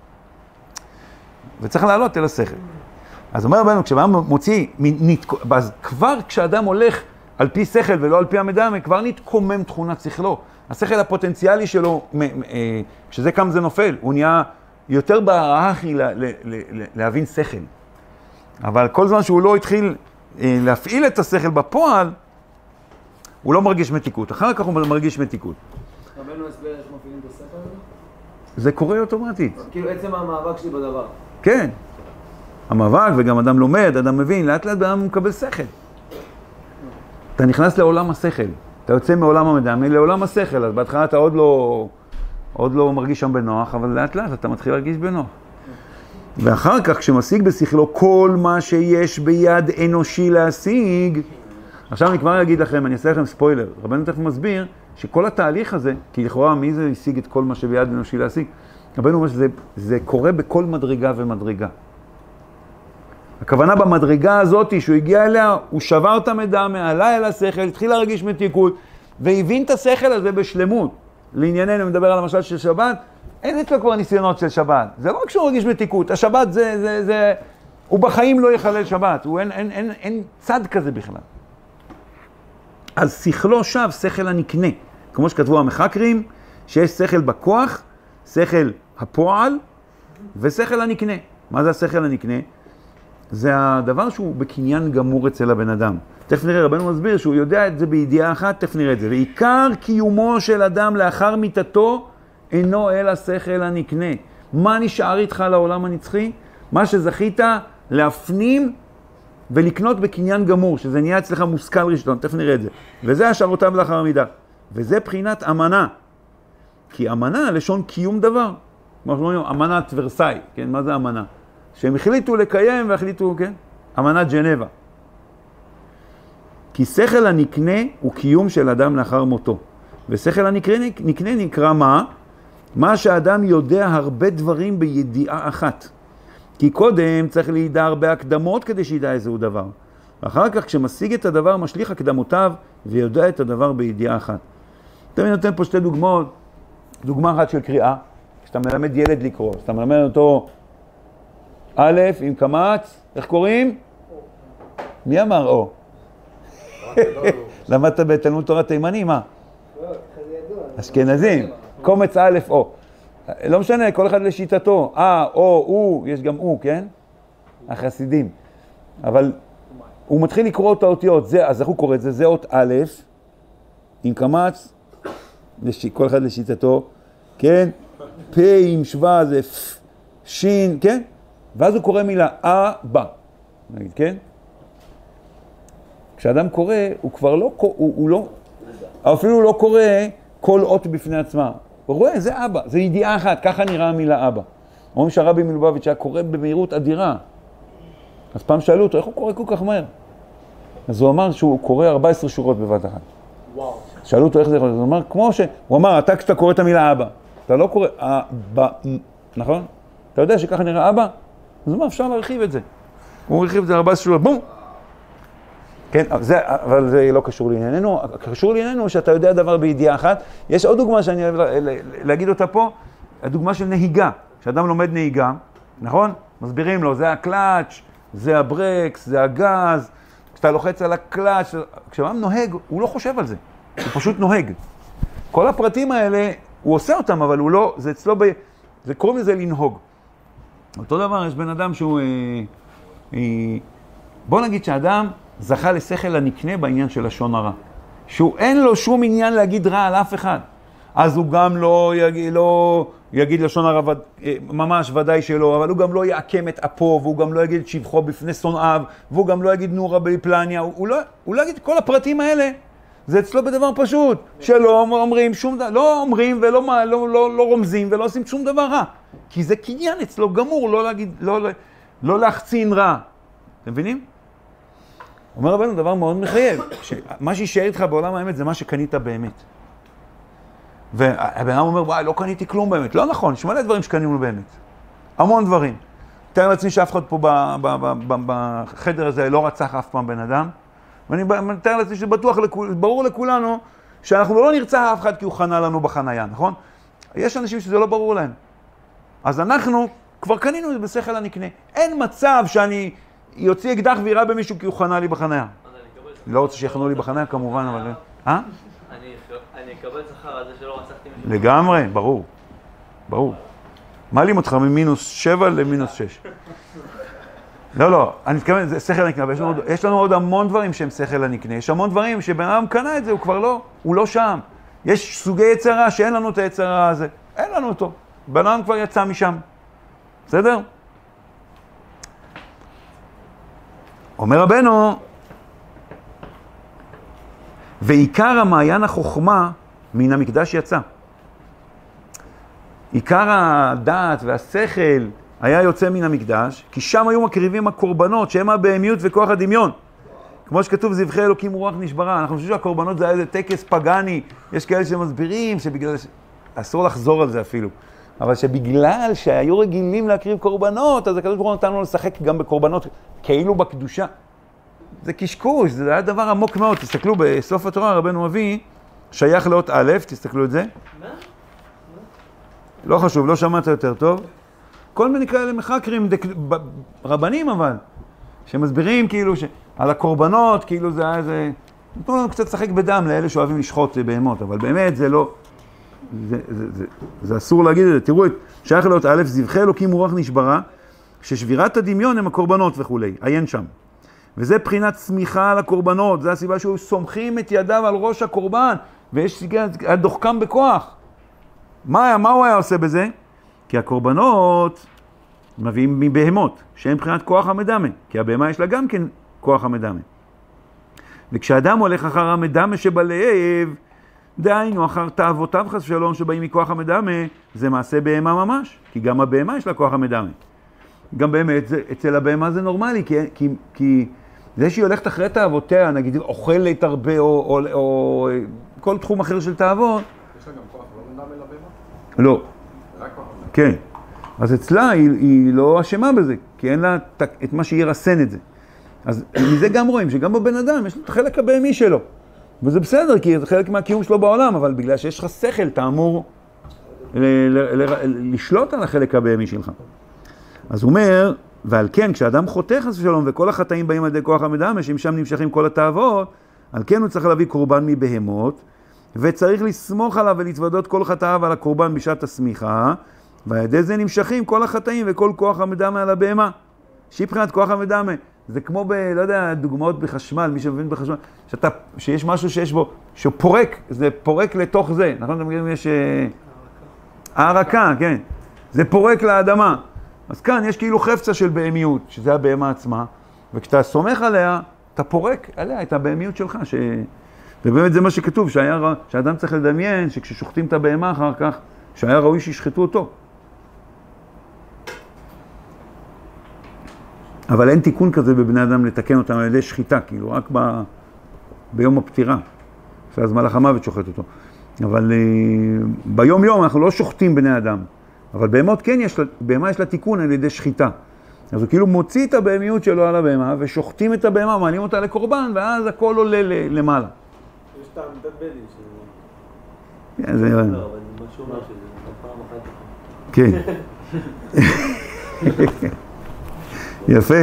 וצריך לעלות אל השכל. אז אומר בנו, כשאדם מוציא, אז כבר כשאדם הולך על פי שכל ולא על פי המדמה, כבר נתקומם תכונת שכלו. השכל הפוטנציאלי שלו, כשזה כמה זה נופל, הוא נהיה יותר בהיררכי להבין שכל. אבל כל זמן שהוא לא התחיל להפעיל את השכל בפועל, הוא לא מרגיש מתיקות. אחר כך הוא מרגיש מתיקות.
רבנו הסבר איך מפעילים את השכל הזה?
זה קורה אוטומטית.
כאילו עצם המאבק שלי בדבר.
כן. המאבק, וגם אדם לומד, אדם מבין, לאט לאט אדם מקבל שכל. אתה נכנס לעולם השכל. אתה יוצא מעולם המדמה לעולם השכל, אז בהתחלה אתה עוד לא, עוד לא מרגיש שם בנוח, אבל לאט לאט אתה מתחיל להרגיש בנוח. ואחר כך, כשמשיג בשכלו כל מה שיש ביד אנושי להשיג, עכשיו אני כבר אגיד לכם, אני אעשה לכם ספוילר, רבנו תכף מסביר שכל התהליך הזה, כי לכאורה מי זה השיג את כל מה שביד אנושי להשיג, רבנו אומר שזה זה קורה בכל מדרגה ומדרגה. הכוונה במדרגה הזאת שהוא הגיע אליה, הוא שבר את המדמה, עלה אל השכל, התחיל להרגיש מתיקות, והבין את השכל הזה בשלמות. לענייננו, מדבר על המשל של שבת, אין אצלו כבר ניסיונות של שבת. זה לא רק שהוא מרגיש מתיקות, השבת זה, זה, זה, הוא בחיים לא יחלל שבת, הוא אין, אין, אין, אין צד כזה בכלל. אז שכלו שב, שכל הנקנה. כמו שכתבו המחקרים, שיש שכל בכוח, שכל הפועל, ושכל הנקנה. מה זה השכל הנקנה? זה הדבר שהוא בקניין גמור אצל הבן אדם. תכף נראה, רבנו מסביר שהוא יודע את זה בידיעה אחת, תכף נראה את זה. ועיקר קיומו של אדם לאחר מיתתו, אינו אלא שכל הנקנה. מה נשאר איתך לעולם הנצחי? מה שזכית להפנים ולקנות בקניין גמור, שזה נהיה אצלך מושכל ראשון, תכף נראה את זה. וזה השארותם לאחר המידה. וזה בחינת אמנה. כי אמנה, לשון קיום דבר. כמו שאומרים, אמנת ורסאי, כן? מה זה אמנה? שהם החליטו לקיים והחליטו, כן? אמנת ג'נבה. כי שכל הנקנה הוא קיום של אדם לאחר מותו. ושכל הנקנה נקנה נקרא מה? מה שהאדם יודע הרבה דברים בידיעה אחת. כי קודם צריך לידע הרבה הקדמות כדי שידע איזהו דבר. ואחר כך כשמשיג את הדבר משליך הקדמותיו ויודע את הדבר בידיעה אחת. תמיד נותן פה שתי דוגמאות. דוגמה אחת של קריאה. כשאתה מלמד ילד לקרוא, כשאתה מלמד אותו א' עם קמץ, איך קוראים? מי אמר או? למדת בתלמוד תורה תימני, מה?
לא, ככה זה ידוע.
אשכנזים, קומץ א' או. לא משנה, כל אחד לשיטתו. אה, או, הוא, יש גם הוא, כן? החסידים. אבל הוא מתחיל לקרוא את האותיות, זה, אז איך הוא קורא את זה? זה אות א', עם קמץ, לש... כל אחד לשיטתו, כן? פ' עם שווה זה פ', שין, כן? ואז הוא קורא מילה אבא, נגיד, כן? כשאדם קורא, הוא כבר לא, הוא, הוא לא, אפילו לא קורא כל אות בפני עצמה. הוא רואה, זה אבא, זה ידיעה אחת, ככה נראה המילה אבא. אומרים שהרבי מלובביץ' היה קורא במהירות אדירה. אז פעם שאלו אותו, איך הוא קורא כל כך מהר? אז הוא אמר שהוא קורא ארבע עשרה שורות בבת אחת.
וואו.
שאלו אותו איך זה יכול להיות, הוא אמר, כמו ש... הוא אמר, אתה כשאתה קורא את המילה אבא, אתה לא קורא אבא, נכון? אתה יודע שככה נראה אבא? אז הוא אמר, אפשר להרחיב את זה. הוא הרחיב את זה ארבע עשרה שורות, בום! כן, זה, אבל זה לא קשור לענייננו. קשור לענייננו שאתה יודע דבר בידיעה אחת. יש עוד דוגמה שאני אוהב להגיד אותה פה, הדוגמה של נהיגה. כשאדם לומד נהיגה, נכון? מסבירים לו, זה הקלאץ', זה הברקס, זה הגז. כשאתה לוחץ על הקלאץ', כשאדם נוהג, הוא לא חושב על זה. הוא פשוט נוהג. כל הפרטים האלה, הוא עושה אותם, אבל הוא לא, זה אצלו, ב, זה קוראים לזה לנהוג. אותו דבר, יש בן אדם שהוא, אה, אה, בוא נגיד שאדם זכה לשכל הנקנה בעניין של לשון הרע. שהוא אין לו שום עניין להגיד רע על אף אחד. אז הוא גם לא יגיד, לא יגיד לשון הרע ממש ודאי שלא, אבל הוא גם לא יעקם את אפו, והוא גם לא יגיד שבחו בפני שונאיו, והוא גם לא יגיד נורא בפלניה, הוא, הוא, לא, הוא לא יגיד כל הפרטים האלה. זה אצלו בדבר פשוט, שלא אומרים שום דבר, לא אומרים ולא לא, לא, לא, לא רומזים ולא עושים שום דבר רע. כי זה קניין אצלו גמור, לא, להגיד, לא, לא, לא להחצין רע. אתם מבינים? אומר רבנו דבר מאוד מחייב, שמה שישאר איתך בעולם האמת זה מה שקנית באמת. והבן אדם אומר, וואי, לא קניתי כלום באמת. לא נכון, יש מלא דברים שקנינו באמת. המון דברים. תאר לעצמי שאף אחד פה בחדר הזה לא רצח אף פעם בן אדם, ואני מתאר לעצמי שבטוח, ברור לכולנו, שאנחנו לא נרצח אף אחד כי הוא חנה לנו בחנייה, נכון? יש אנשים שזה לא ברור להם. אז אנחנו כבר קנינו את זה בשכל הנקנה. אין מצב שאני יוציא אקדח וירה במישהו כי הוא חנה לי בחנייה. לא רוצה שיחנו לי בחנייה כמובן, אבל... אה?
אני אקבל שכר על זה שלא רצחתי מישהו.
לגמרי, ברור. ברור. מעלים אותך ממינוס שבע למינוס שש. לא, לא, אני מתכוון, זה שכל הנקנה, ויש לנו, יש לנו עוד המון דברים שהם שכל הנקנה. יש המון דברים שבן אדם קנה את זה, הוא כבר לא, הוא לא שם. יש סוגי יצרה שאין לנו את היצרה הזה. אין לנו אותו. בן אדם כבר יצא משם. בסדר? אומר רבנו, ועיקר המעיין החוכמה מן המקדש יצא. עיקר הדעת והשכל היה יוצא מן המקדש, כי שם היו מקריבים הקורבנות, שהם הבהמיות וכוח הדמיון. כמו שכתוב, זבחי אלוקים רוח נשברה. אנחנו חושבים שהקורבנות זה היה איזה טקס פגני. יש כאלה שמסבירים שבגלל... אסור לחזור על זה אפילו. אבל שבגלל שהיו רגילים להקריב קורבנות, אז הקדוש ברוך הוא נתן לנו לשחק גם בקורבנות כאילו בקדושה. זה קשקוש, זה היה דבר עמוק מאוד. תסתכלו בסוף התורה, רבנו אבי, שייך לאות א', תסתכלו את זה. מה? לא חשוב, לא שמעת יותר טוב. כל מיני כאלה מחקרים, דק... רבנים אבל, שמסבירים כאילו ש... על הקורבנות, כאילו זה היה איזה... נתנו לנו קצת לשחק בדם לאלה שאוהבים לשחוט בהמות, אבל באמת זה לא... זה, זה, זה, זה אסור להגיד את זה. תראו את שייך לאות א', זבחי אלוקים רוח נשברה, ששבירת הדמיון הם הקורבנות וכולי, עיין שם. וזה בחינת סמיכה על הקורבנות, זה הסיבה שהוא סומכים את ידיו על ראש הקורבן, ויש דוחקם בכוח. מה, מה הוא היה עושה בזה? כי הקורבנות מביאים מבהמות, שהן בחינת כוח המדמה, כי הבהמה יש לה גם כן כוח המדמה. וכשאדם הולך אחר המדמה שבלב, דהיינו אחר תאוותיו חס ושלום שבאים מכוח המדמה, זה מעשה בהמה ממש, כי גם הבהמה יש לה כוח המדמה. גם באמת, זה, אצל הבהמה זה נורמלי, כי, כי, כי זה שהיא הולכת אחרי תאוותיה, נגיד אוכלת הרבה או, או, או כל תחום אחר של תאוות.
יש לה גם כוח לא מדמה לבהמה?
לא.
רק כוח מדמה.
כן. אז אצלה היא, היא לא אשמה בזה, כי אין לה את מה שירסן את זה. אז מזה גם רואים שגם בבן אדם יש לו את החלק הבהמי שלו. וזה בסדר, כי זה חלק מהקיום שלו בעולם, אבל בגלל שיש לך שכל, אתה אמור ל- ל- ל- לשלוט על החלק הבהמי שלך. אז הוא אומר, ועל כן, כשאדם חותך חס ושלום, וכל החטאים באים על ידי כוח המדמה, שמשם נמשכים כל התאוות, על כן הוא צריך להביא קורבן מבהמות, וצריך לסמוך עליו ולהתוודות כל חטאיו על הקורבן בשעת הסמיכה, ועל ידי זה נמשכים כל החטאים וכל כוח המדמה על הבהמה. שהיא מבחינת כוח המדמה. זה כמו ב, לא יודע, דוגמאות בחשמל, מי שמבין בחשמל, שאתה, שיש משהו שיש בו, שהוא פורק, זה פורק לתוך זה. נכון? אתם מגיעים, יש הערקה, כן. זה פורק לאדמה. אז כאן יש כאילו חפצה של בהמיות, שזה הבהמה עצמה, וכשאתה סומך עליה, אתה פורק עליה את הבהמיות שלך, ש... ובאמת זה מה שכתוב, שהיה, שהאדם צריך לדמיין, שכששוחטים את הבהמה אחר כך, שהיה ראוי שישחטו אותו. אבל אין תיקון כזה בבני אדם לתקן אותם על ידי שחיטה, כאילו רק ב... ביום הפטירה, שאז מלאך המוות שוחט אותו. אבל ביום יום אנחנו לא שוחטים בני אדם, אבל בהמות כן יש לה, בהמה יש לה תיקון על ידי שחיטה. אז הוא כאילו מוציא את הבהמיות שלו על הבהמה, ושוחטים את הבהמה, מעלים אותה לקורבן, ואז הכל עולה למעלה.
יש טעם דבלי שזה...
כן, זה...
לא, אבל משהו אומר שזה פעם אחת.
כן. יפה.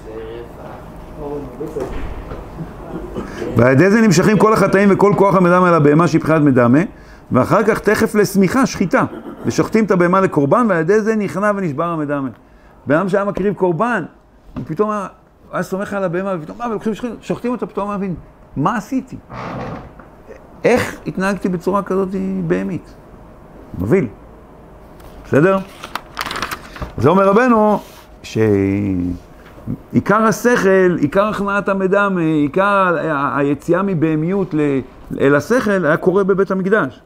ועל ידי זה נמשכים כל החטאים וכל כוח המדמה על הבהמה שהיא מבחינת מדמה, ואחר כך תכף לסמיכה, שחיטה, ושוחטים את הבהמה לקורבן, ועל ידי זה נכנע ונשבר המדמה. באדם שהיה מקריב קורבן, הוא פתאום היה סומך על הבהמה, ופתאום, מה, ולוקחים שוחטים אותה, פתאום מבין, מה עשיתי? איך התנהגתי בצורה כזאת בהמית? מוביל. בסדר? זה אומר רבנו, שעיקר השכל, עיקר הכנעת המדמה, עיקר היציאה מבהמיות אל השכל, היה קורה בבית המקדש.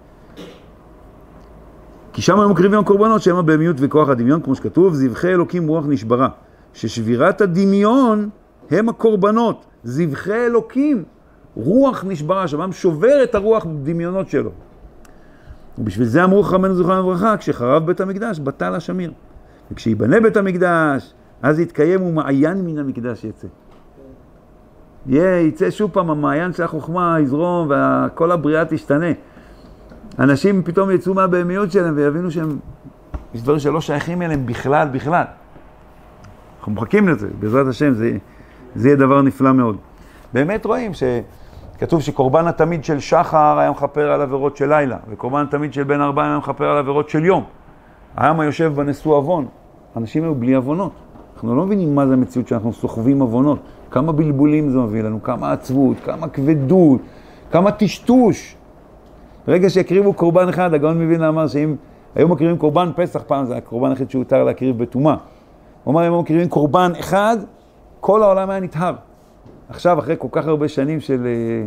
כי שם הם מקריבים הקורבנות שהם הבהמיות וכוח הדמיון, כמו שכתוב, זבחי אלוקים רוח נשברה. ששבירת הדמיון הם הקורבנות. זבחי אלוקים רוח נשברה, שבם שובר את הרוח בדמיונות שלו. ובשביל זה אמרו חכמינו זכרם לברכה, כשחרב בית המקדש, בטל השמיר. וכשיבנה בית המקדש, אז יתקיים ומעיין מן המקדש יצא. יהיה, יצא שוב פעם, המעיין של החוכמה יזרום, וכל הבריאה תשתנה. אנשים פתאום יצאו מהבהמיות שלהם ויבינו שהם, יש דברים שלא שייכים אליהם בכלל, בכלל. אנחנו מחכים לזה, בעזרת השם, זה, זה יהיה דבר נפלא מאוד. באמת רואים שכתוב שקורבן התמיד של שחר היה מכפר על עבירות של לילה, וקורבן התמיד של בן ארבעים היה מכפר על עבירות של יום. העם היושב בנשוא אבון, אנשים היו בלי אבונות. אנחנו לא מבינים מה זה המציאות שאנחנו סוחבים אבונות. כמה בלבולים זה מביא לנו, כמה עצבות, כמה כבדות, כמה טשטוש. ברגע שהקריבו קורבן אחד, הגאון מבין אמר שאם היו מקריבים קורבן פסח, פעם זה הקורבן אחד שהותר להקריב בתומה. הוא אמר, אם היו מקריבים קורבן אחד, כל העולם היה נטהר. עכשיו, אחרי כל כך הרבה שנים של...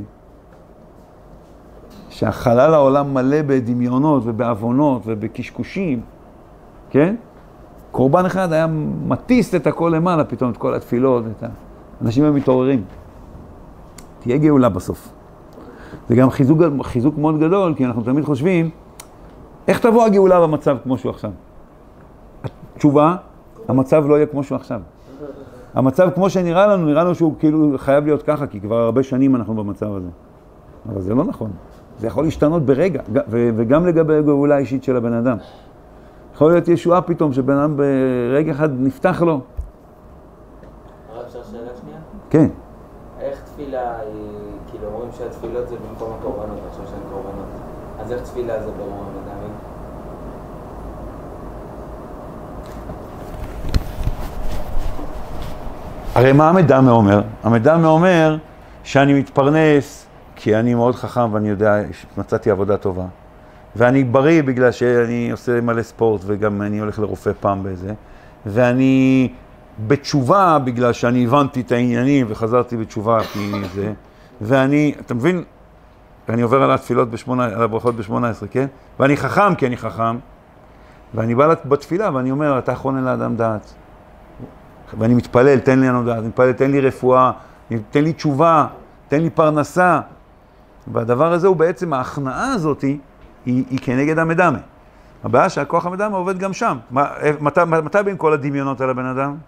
שהחלל העולם מלא בדמיונות ובאבונות ובקשקושים, כן? קורבן אחד היה מטיס את הכל למעלה, פתאום את כל התפילות, את האנשים הם מתעוררים. תהיה גאולה בסוף. זה גם חיזוק, חיזוק מאוד גדול, כי אנחנו תמיד חושבים, איך תבוא הגאולה במצב כמו שהוא עכשיו? התשובה, המצב לא יהיה כמו שהוא עכשיו. המצב כמו שנראה לנו, נראה לנו שהוא כאילו חייב להיות ככה, כי כבר הרבה שנים אנחנו במצב הזה. אבל זה לא נכון. זה יכול להשתנות ברגע, וגם לגבי הגאולה האישית של הבן אדם. יכול להיות ישועה פתאום, שבן אדם ברגע אחד נפתח לו.
הרב, אפשר שאלה שנייה?
כן.
איך תפילה היא, כאילו אומרים שהתפילות זה במקום הקורבנות, עכשיו שאין קורבנות. אז איך תפילה זה ברור המדמים?
הרי מה המדמה אומר? המדמה אומר שאני מתפרנס כי אני מאוד חכם ואני יודע, מצאתי עבודה טובה. ואני בריא בגלל שאני עושה מלא ספורט וגם אני הולך לרופא פעם בזה. ואני בתשובה בגלל שאני הבנתי את העניינים וחזרתי בתשובה כי זה. ואני, אתה מבין? אני עובר על התפילות בשמונה, על הברכות בשמונה עשרה, כן? ואני חכם כי אני חכם. ואני בא בתפילה ואני אומר, אתה אחרון אל האדם דעת. ואני מתפלל, תן לי לנו דעת, אני מתפלל, תן לי רפואה, תן לי תשובה, תן לי פרנסה. והדבר הזה הוא בעצם, ההכנעה הזאת היא, היא כנגד המדמה. הבעיה שהכוח המדמה עובד גם שם. מתי, מתי בין כל הדמיונות על הבן אדם?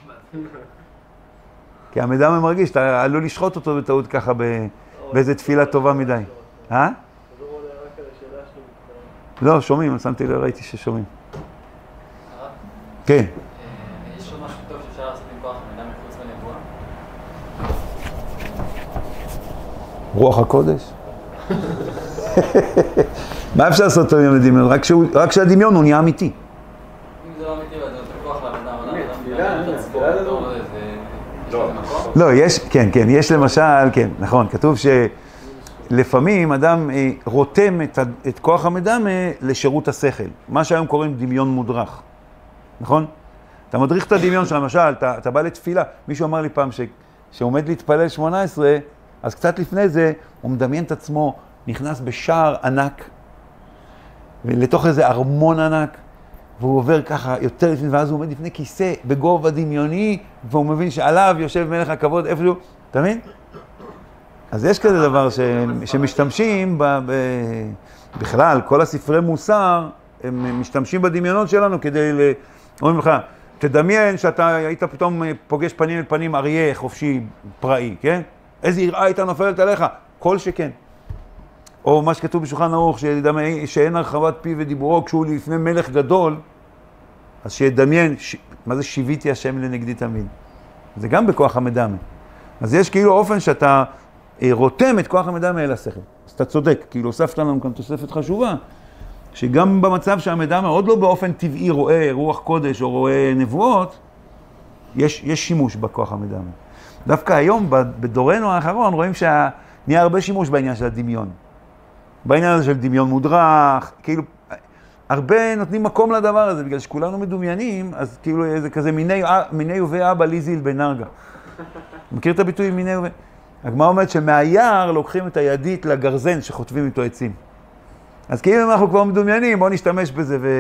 כי המדמה מרגיש, אתה עלול לשחוט אותו בטעות ככה באיזה תפילה טובה מדי. אה? לא, שומעים, שמתי לב, ראיתי ששומעים. כן.
יש עוד משהו טוב שאפשר לעשות עם כוח המדמה מחוץ לנבואה?
רוח הקודש. מה אפשר לעשות אותו עם הדמיון? רק, שהוא, רק שהדמיון הוא נהיה אמיתי.
אם זה לא אמיתי, אז זה נותן כוח לאדם,
לא, יש, כן, כן, יש למשל, כן, נכון, כתוב שלפעמים אדם רותם את, את כוח המדמה לשירות השכל. מה שהיום קוראים דמיון מודרך, נכון? אתה מדריך את הדמיון שלך, למשל, אתה, אתה בא לתפילה, מישהו אמר לי פעם ש, שעומד להתפלל שמונה עשרה, אז קצת לפני זה הוא מדמיין את עצמו, נכנס בשער ענק, ולתוך איזה ארמון ענק, והוא עובר ככה יותר לפני, ואז הוא עומד לפני כיסא בגובה דמיוני, והוא מבין שעליו יושב מלך הכבוד איפשהו, אתה מבין? אז יש כזה דבר ש, שמשתמשים ב, ב, בכלל, כל הספרי מוסר, הם משתמשים בדמיונות שלנו כדי, ל... אומרים לך, תדמיין שאתה היית פתאום פוגש פנים אל פנים אריה חופשי פראי, כן? איזה יראה הייתה נופלת עליך? כל שכן. או מה שכתוב בשולחן ערוך, שאין הרחבת פי ודיבורו כשהוא לפני מלך גדול, אז שידמיין, ש... מה זה שיוויתי השם לנגדי תמיד? זה גם בכוח המדמה. אז יש כאילו אופן שאתה רותם את כוח המדמה אל השכל. אז אתה צודק, כאילו הוספת לנו כאן תוספת חשובה, שגם במצב שהמדמה עוד לא באופן טבעי רואה רוח קודש או רואה נבואות, יש, יש שימוש בכוח המדמה. דווקא היום, בדורנו האחרון, רואים שנהיה הרבה שימוש בעניין של הדמיון. בעניין הזה של דמיון מודרך, כאילו, הרבה נותנים מקום לדבר הזה, בגלל שכולנו מדומיינים, אז כאילו זה כזה מיני, מיני ובי אבא לי זיל בנרגה. מכיר את הביטוי מיני ובי? הגמרא אומרת שמהיער לוקחים את הידית לגרזן שחוטבים איתו עצים. אז כאילו אם אנחנו כבר מדומיינים, בואו נשתמש בזה ו...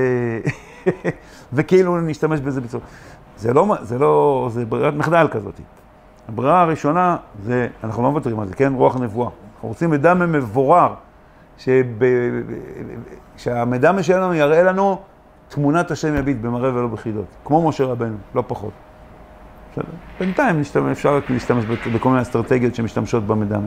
וכאילו נשתמש בזה בצורה. זה לא, זה לא, זה ברירת מחדל כזאת. הברירה הראשונה זה, אנחנו לא מוותרים על זה, כן? רוח נבואה. אנחנו רוצים מדמה מבורר, שב... שהמדמה שלנו יראה לנו תמונת השם יביט במראה ולא בחידות. כמו משה רבנו, לא פחות. בסדר? בינתיים נשתמש, אפשר להשתמש בכל מיני אסטרטגיות שמשתמשות במדמה.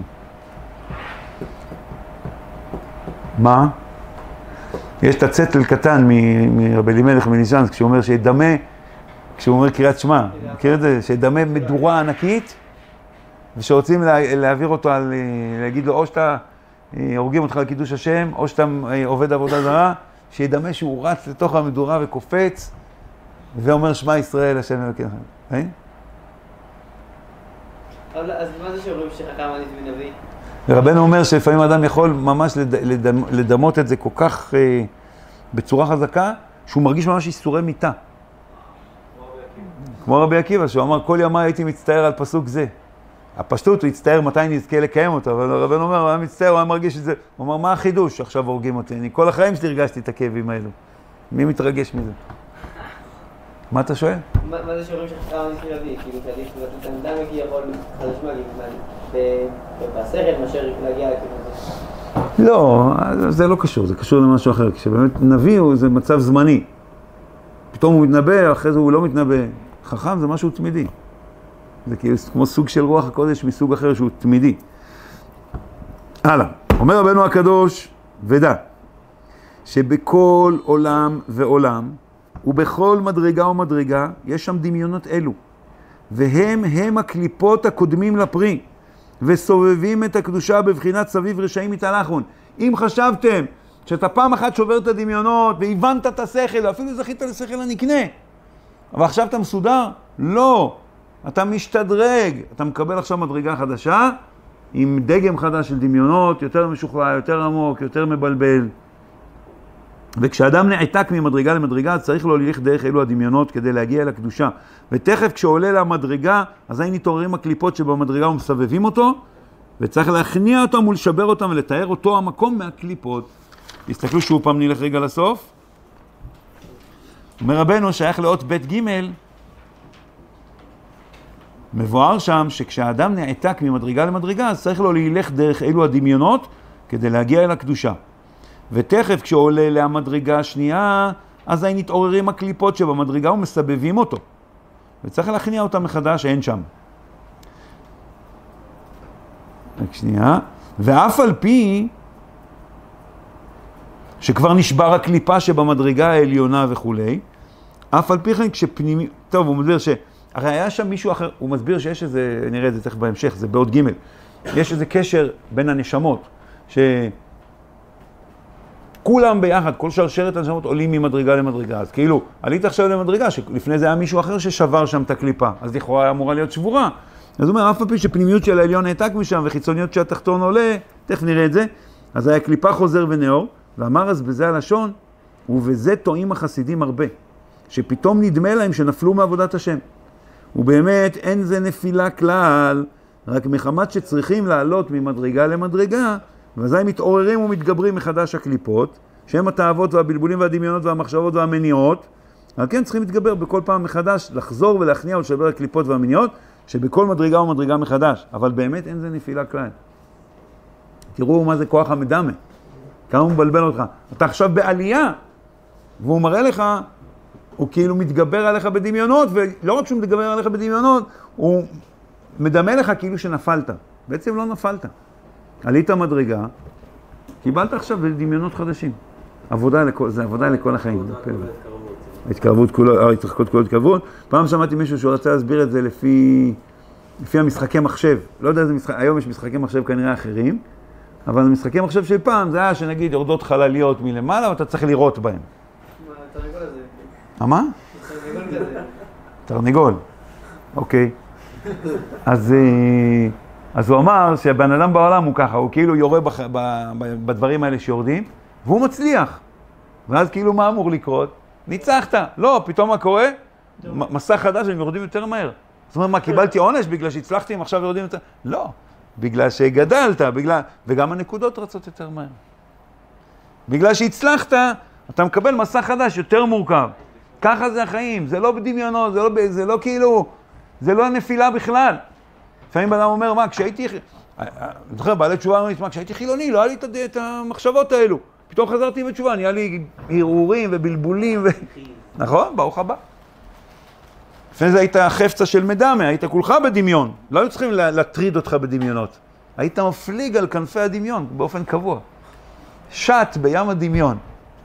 מה? יש את הצטל קטן מרבי אלימלך מליז'נסק, כשהוא אומר שידמה, כשהוא אומר קריאת שמע, מכיר את זה? שידמה מדורה ענקית, ושרוצים לה, להעביר אותו, על, להגיד לו, או שאתה הורגים אותך על קידוש השם, או שאתה עובד עבודה זרה, שידמה שהוא רץ לתוך המדורה וקופץ, ואומר שמע ישראל השם אלוקינו. כן?
אז מה זה שאומרים שחכם ענית מנביא?
ורבנו אומר שלפעמים האדם יכול ממש לדמ, לדמות את זה כל כך אה, בצורה חזקה, שהוא מרגיש ממש איסורי מיטה. כמו רבי עקיבא, שהוא אמר, כל ימי הייתי מצטער על פסוק זה. הפשטות, הוא יצטער מתי נזכה לקיים אותו, אבל רבנו אומר, הוא היה מצטער, הוא היה מרגיש את זה. הוא אומר, מה החידוש? עכשיו הורגים אותי. אני כל החיים שלי הרגשתי את הכאבים האלו. מי מתרגש מזה? מה אתה שואל?
מה זה שאומרים שחכם ענית מנביא? כאילו, תהליך לתת המדמה כי יכול חדש מה, בסרט מאשר להגיע לכיוון הזה.
לא, זה לא קשור, זה קשור למשהו אחר. כשבאמת נביא זה מצב זמני. פתאום הוא מתנבא, אחרי זה הוא לא מתנבא. חכם זה משהו תמידי. זה כאילו כמו סוג של רוח הקודש מסוג אחר שהוא תמידי. הלאה, אומר רבנו הקדוש, ודע, שבכל עולם ועולם, ובכל מדרגה ומדרגה, יש שם דמיונות אלו. והם הם הקליפות הקודמים לפרי, וסובבים את הקדושה בבחינת סביב רשעים מתהלכון. אם חשבתם שאתה פעם אחת שובר את הדמיונות, והבנת את השכל, ואפילו זכית לשכל הנקנה, אבל עכשיו אתה מסודר? לא. אתה משתדרג. אתה מקבל עכשיו מדרגה חדשה, עם דגם חדש של דמיונות, יותר משוכלל, יותר עמוק, יותר מבלבל. וכשאדם נעתק ממדרגה למדרגה, צריך לו ללכת דרך אלו הדמיונות כדי להגיע אל הקדושה. ותכף כשעולה למדרגה, אז היינו מתעוררים הקליפות שבמדרגה ומסבבים אותו, וצריך להכניע אותם ולשבר אותם ולתאר אותו המקום מהקליפות. תסתכלו שוב פעם, נלך רגע לסוף. אומר רבנו, שייך לאות בית ג' מבואר שם שכשהאדם נעתק ממדרגה למדרגה, אז צריך לו ללך דרך אלו הדמיונות כדי להגיע אל הקדושה. ותכף כשעולה למדרגה השנייה, אז היו נתעוררים הקליפות שבמדרגה ומסבבים אותו. וצריך להכניע אותם מחדש, אין שם. רק שנייה. ואף על פי שכבר נשבר הקליפה שבמדרגה העליונה וכו', אף על פי כן כשפנימי... טוב, הוא מסביר ש... הרי היה שם מישהו אחר, הוא מסביר שיש איזה, נראה את זה תכף בהמשך, זה בעוד ג' יש איזה קשר בין הנשמות, שכולם ביחד, כל שרשרת הנשמות עולים ממדרגה למדרגה. אז כאילו, עלית עכשיו למדרגה, שלפני זה היה מישהו אחר ששבר שם את הקליפה, אז לכאורה היה אמורה להיות שבורה. אז הוא אומר, אף פעם שפנימיות של העליון נעתק משם, וחיצוניות של התחתון עולה, תכף נראה את זה, אז היה קליפה חוזר ונאור, ואמר אז בזה הלשון, ובזה טועים החסידים הרבה, שפתאום נדמה להם שנפלו מעבודת השם. ובאמת אין זה נפילה כלל, רק מחמת שצריכים לעלות ממדרגה למדרגה, ואז הם מתעוררים ומתגברים מחדש הקליפות, שהם התאוות והבלבולים והדמיונות והמחשבות והמניעות, אבל כן צריכים להתגבר בכל פעם מחדש, לחזור ולהכניע ולשבר הקליפות והמניעות, שבכל מדרגה ומדרגה מחדש, אבל באמת אין זה נפילה כלל. תראו מה זה כוח המדמה, כמה הוא מבלבל אותך. אתה עכשיו בעלייה, והוא מראה לך, הוא כאילו מתגבר עליך בדמיונות, ולא רק שהוא מתגבר עליך בדמיונות, הוא מדמה לך כאילו שנפלת. בעצם לא נפלת. עלית מדרגה, קיבלת עכשיו דמיונות חדשים. עבודה לכל, זה עבודה לכל החיים. התקרבות כולו, התרחקות כולו התקרבות. פעם שמעתי מישהו שהוא רצה להסביר את זה לפי, לפי המשחקי מחשב. לא יודע איזה משחק, היום יש משחקי מחשב כנראה אחרים, אבל המשחקי מחשב של פעם זה היה שנגיד יורדות חלליות מלמעלה, ואתה צריך לראות בהם.
מה, תרנגול הזה?
מה?
תרנגול כזה.
תרנגול, אוקיי. אז, אז הוא אמר שהבן אדם בעולם הוא ככה, הוא כאילו יורה בח, ב, ב, בדברים האלה שיורדים, והוא מצליח. ואז כאילו מה אמור לקרות? ניצחת. לא, פתאום מה קורה? מסע חדש, הם יורדים יותר מהר. זאת אומרת, מה, קיבלתי עונש בגלל שהצלחתי, הם עכשיו יורדים יותר? לא, בגלל שגדלת, בגלל... וגם הנקודות רצות יותר מהר. בגלל שהצלחת, אתה מקבל מסע חדש יותר מורכב. ככה זה החיים, זה לא בדמיונות, זה לא, זה לא כאילו, זה לא נפילה בכלל. לפעמים בן אדם אומר, מה, כשהייתי... אני זוכר, בעלי תשובה אמרתי, מה, כשהייתי חילוני, לא היה לי את המחשבות האלו. פתאום חזרתי בתשובה, נהיה לי הרהורים ובלבולים ו... נכון? ברוך הבא. לפני זה היית חפצה של מדמה, היית כולך בדמיון. לא היו צריכים להטריד אותך בדמיונות. היית מפליג על כנפי הדמיון באופן קבוע. שט בים הדמיון.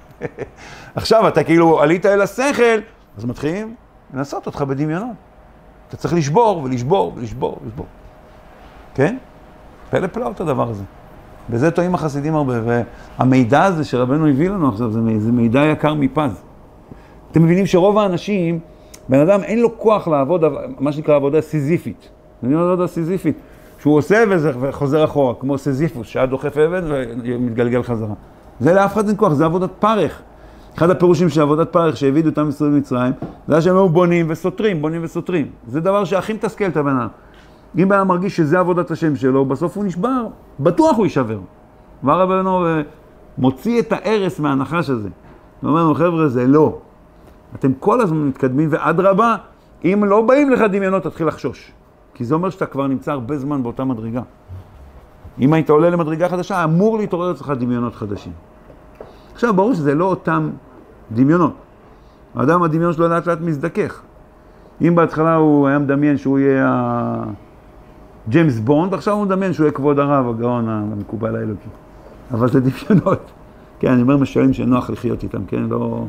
עכשיו אתה כאילו עלית אל השכל, אז מתחילים לנסות אותך בדמיונות. אתה צריך לשבור ולשבור ולשבור ולשבור. כן? פלא פלאות הדבר הזה. בזה טועים החסידים הרבה, והמידע הזה שרבנו הביא לנו עכשיו, זה, זה מידע יקר מפז. אתם מבינים שרוב האנשים, בן אדם אין לו כוח לעבוד, מה שנקרא עבודה סיזיפית. אני לא יודע סיזיפית. שהוא עושה וזה חוזר אחורה, כמו סיזיפוס, שעד דוחף אבן ומתגלגל חזרה. זה לאף אחד אין כוח, זה עבודת פרך. אחד הפירושים של עבודת פרך שהבידו אותם ישראל במצרים, זה היה שהם היו בונים וסותרים, בונים וסותרים. זה דבר שהכי מתסכל את הבן אדם. אם בן אדם מרגיש שזה עבודת השם שלו, בסוף הוא נשבר, בטוח הוא יישבר. והרבנו מוציא את הערס מהנחש הזה. הוא אומר לנו, חבר'ה, זה לא. אתם כל הזמן מתקדמים, ועד רבה, אם לא באים לך דמיונות, תתחיל לחשוש. כי זה אומר שאתה כבר נמצא הרבה זמן באותה מדרגה. אם היית עולה למדרגה חדשה, אמור להתעורר אצלך דמיונות חדשים. עכשיו, ברור שזה לא אותם דמיונות. האדם, הדמיון שלו לאט לאט מזדכך. אם בהתחלה הוא היה מדמיין שהוא יהיה ג'יימס בונד, עכשיו הוא מדמיין שהוא יהיה כבוד הרב, הגאון המקובל האלוקי. אבל זה דמיונות. כן, אני אומר משלים שנוח לחיות איתם, כן? לא...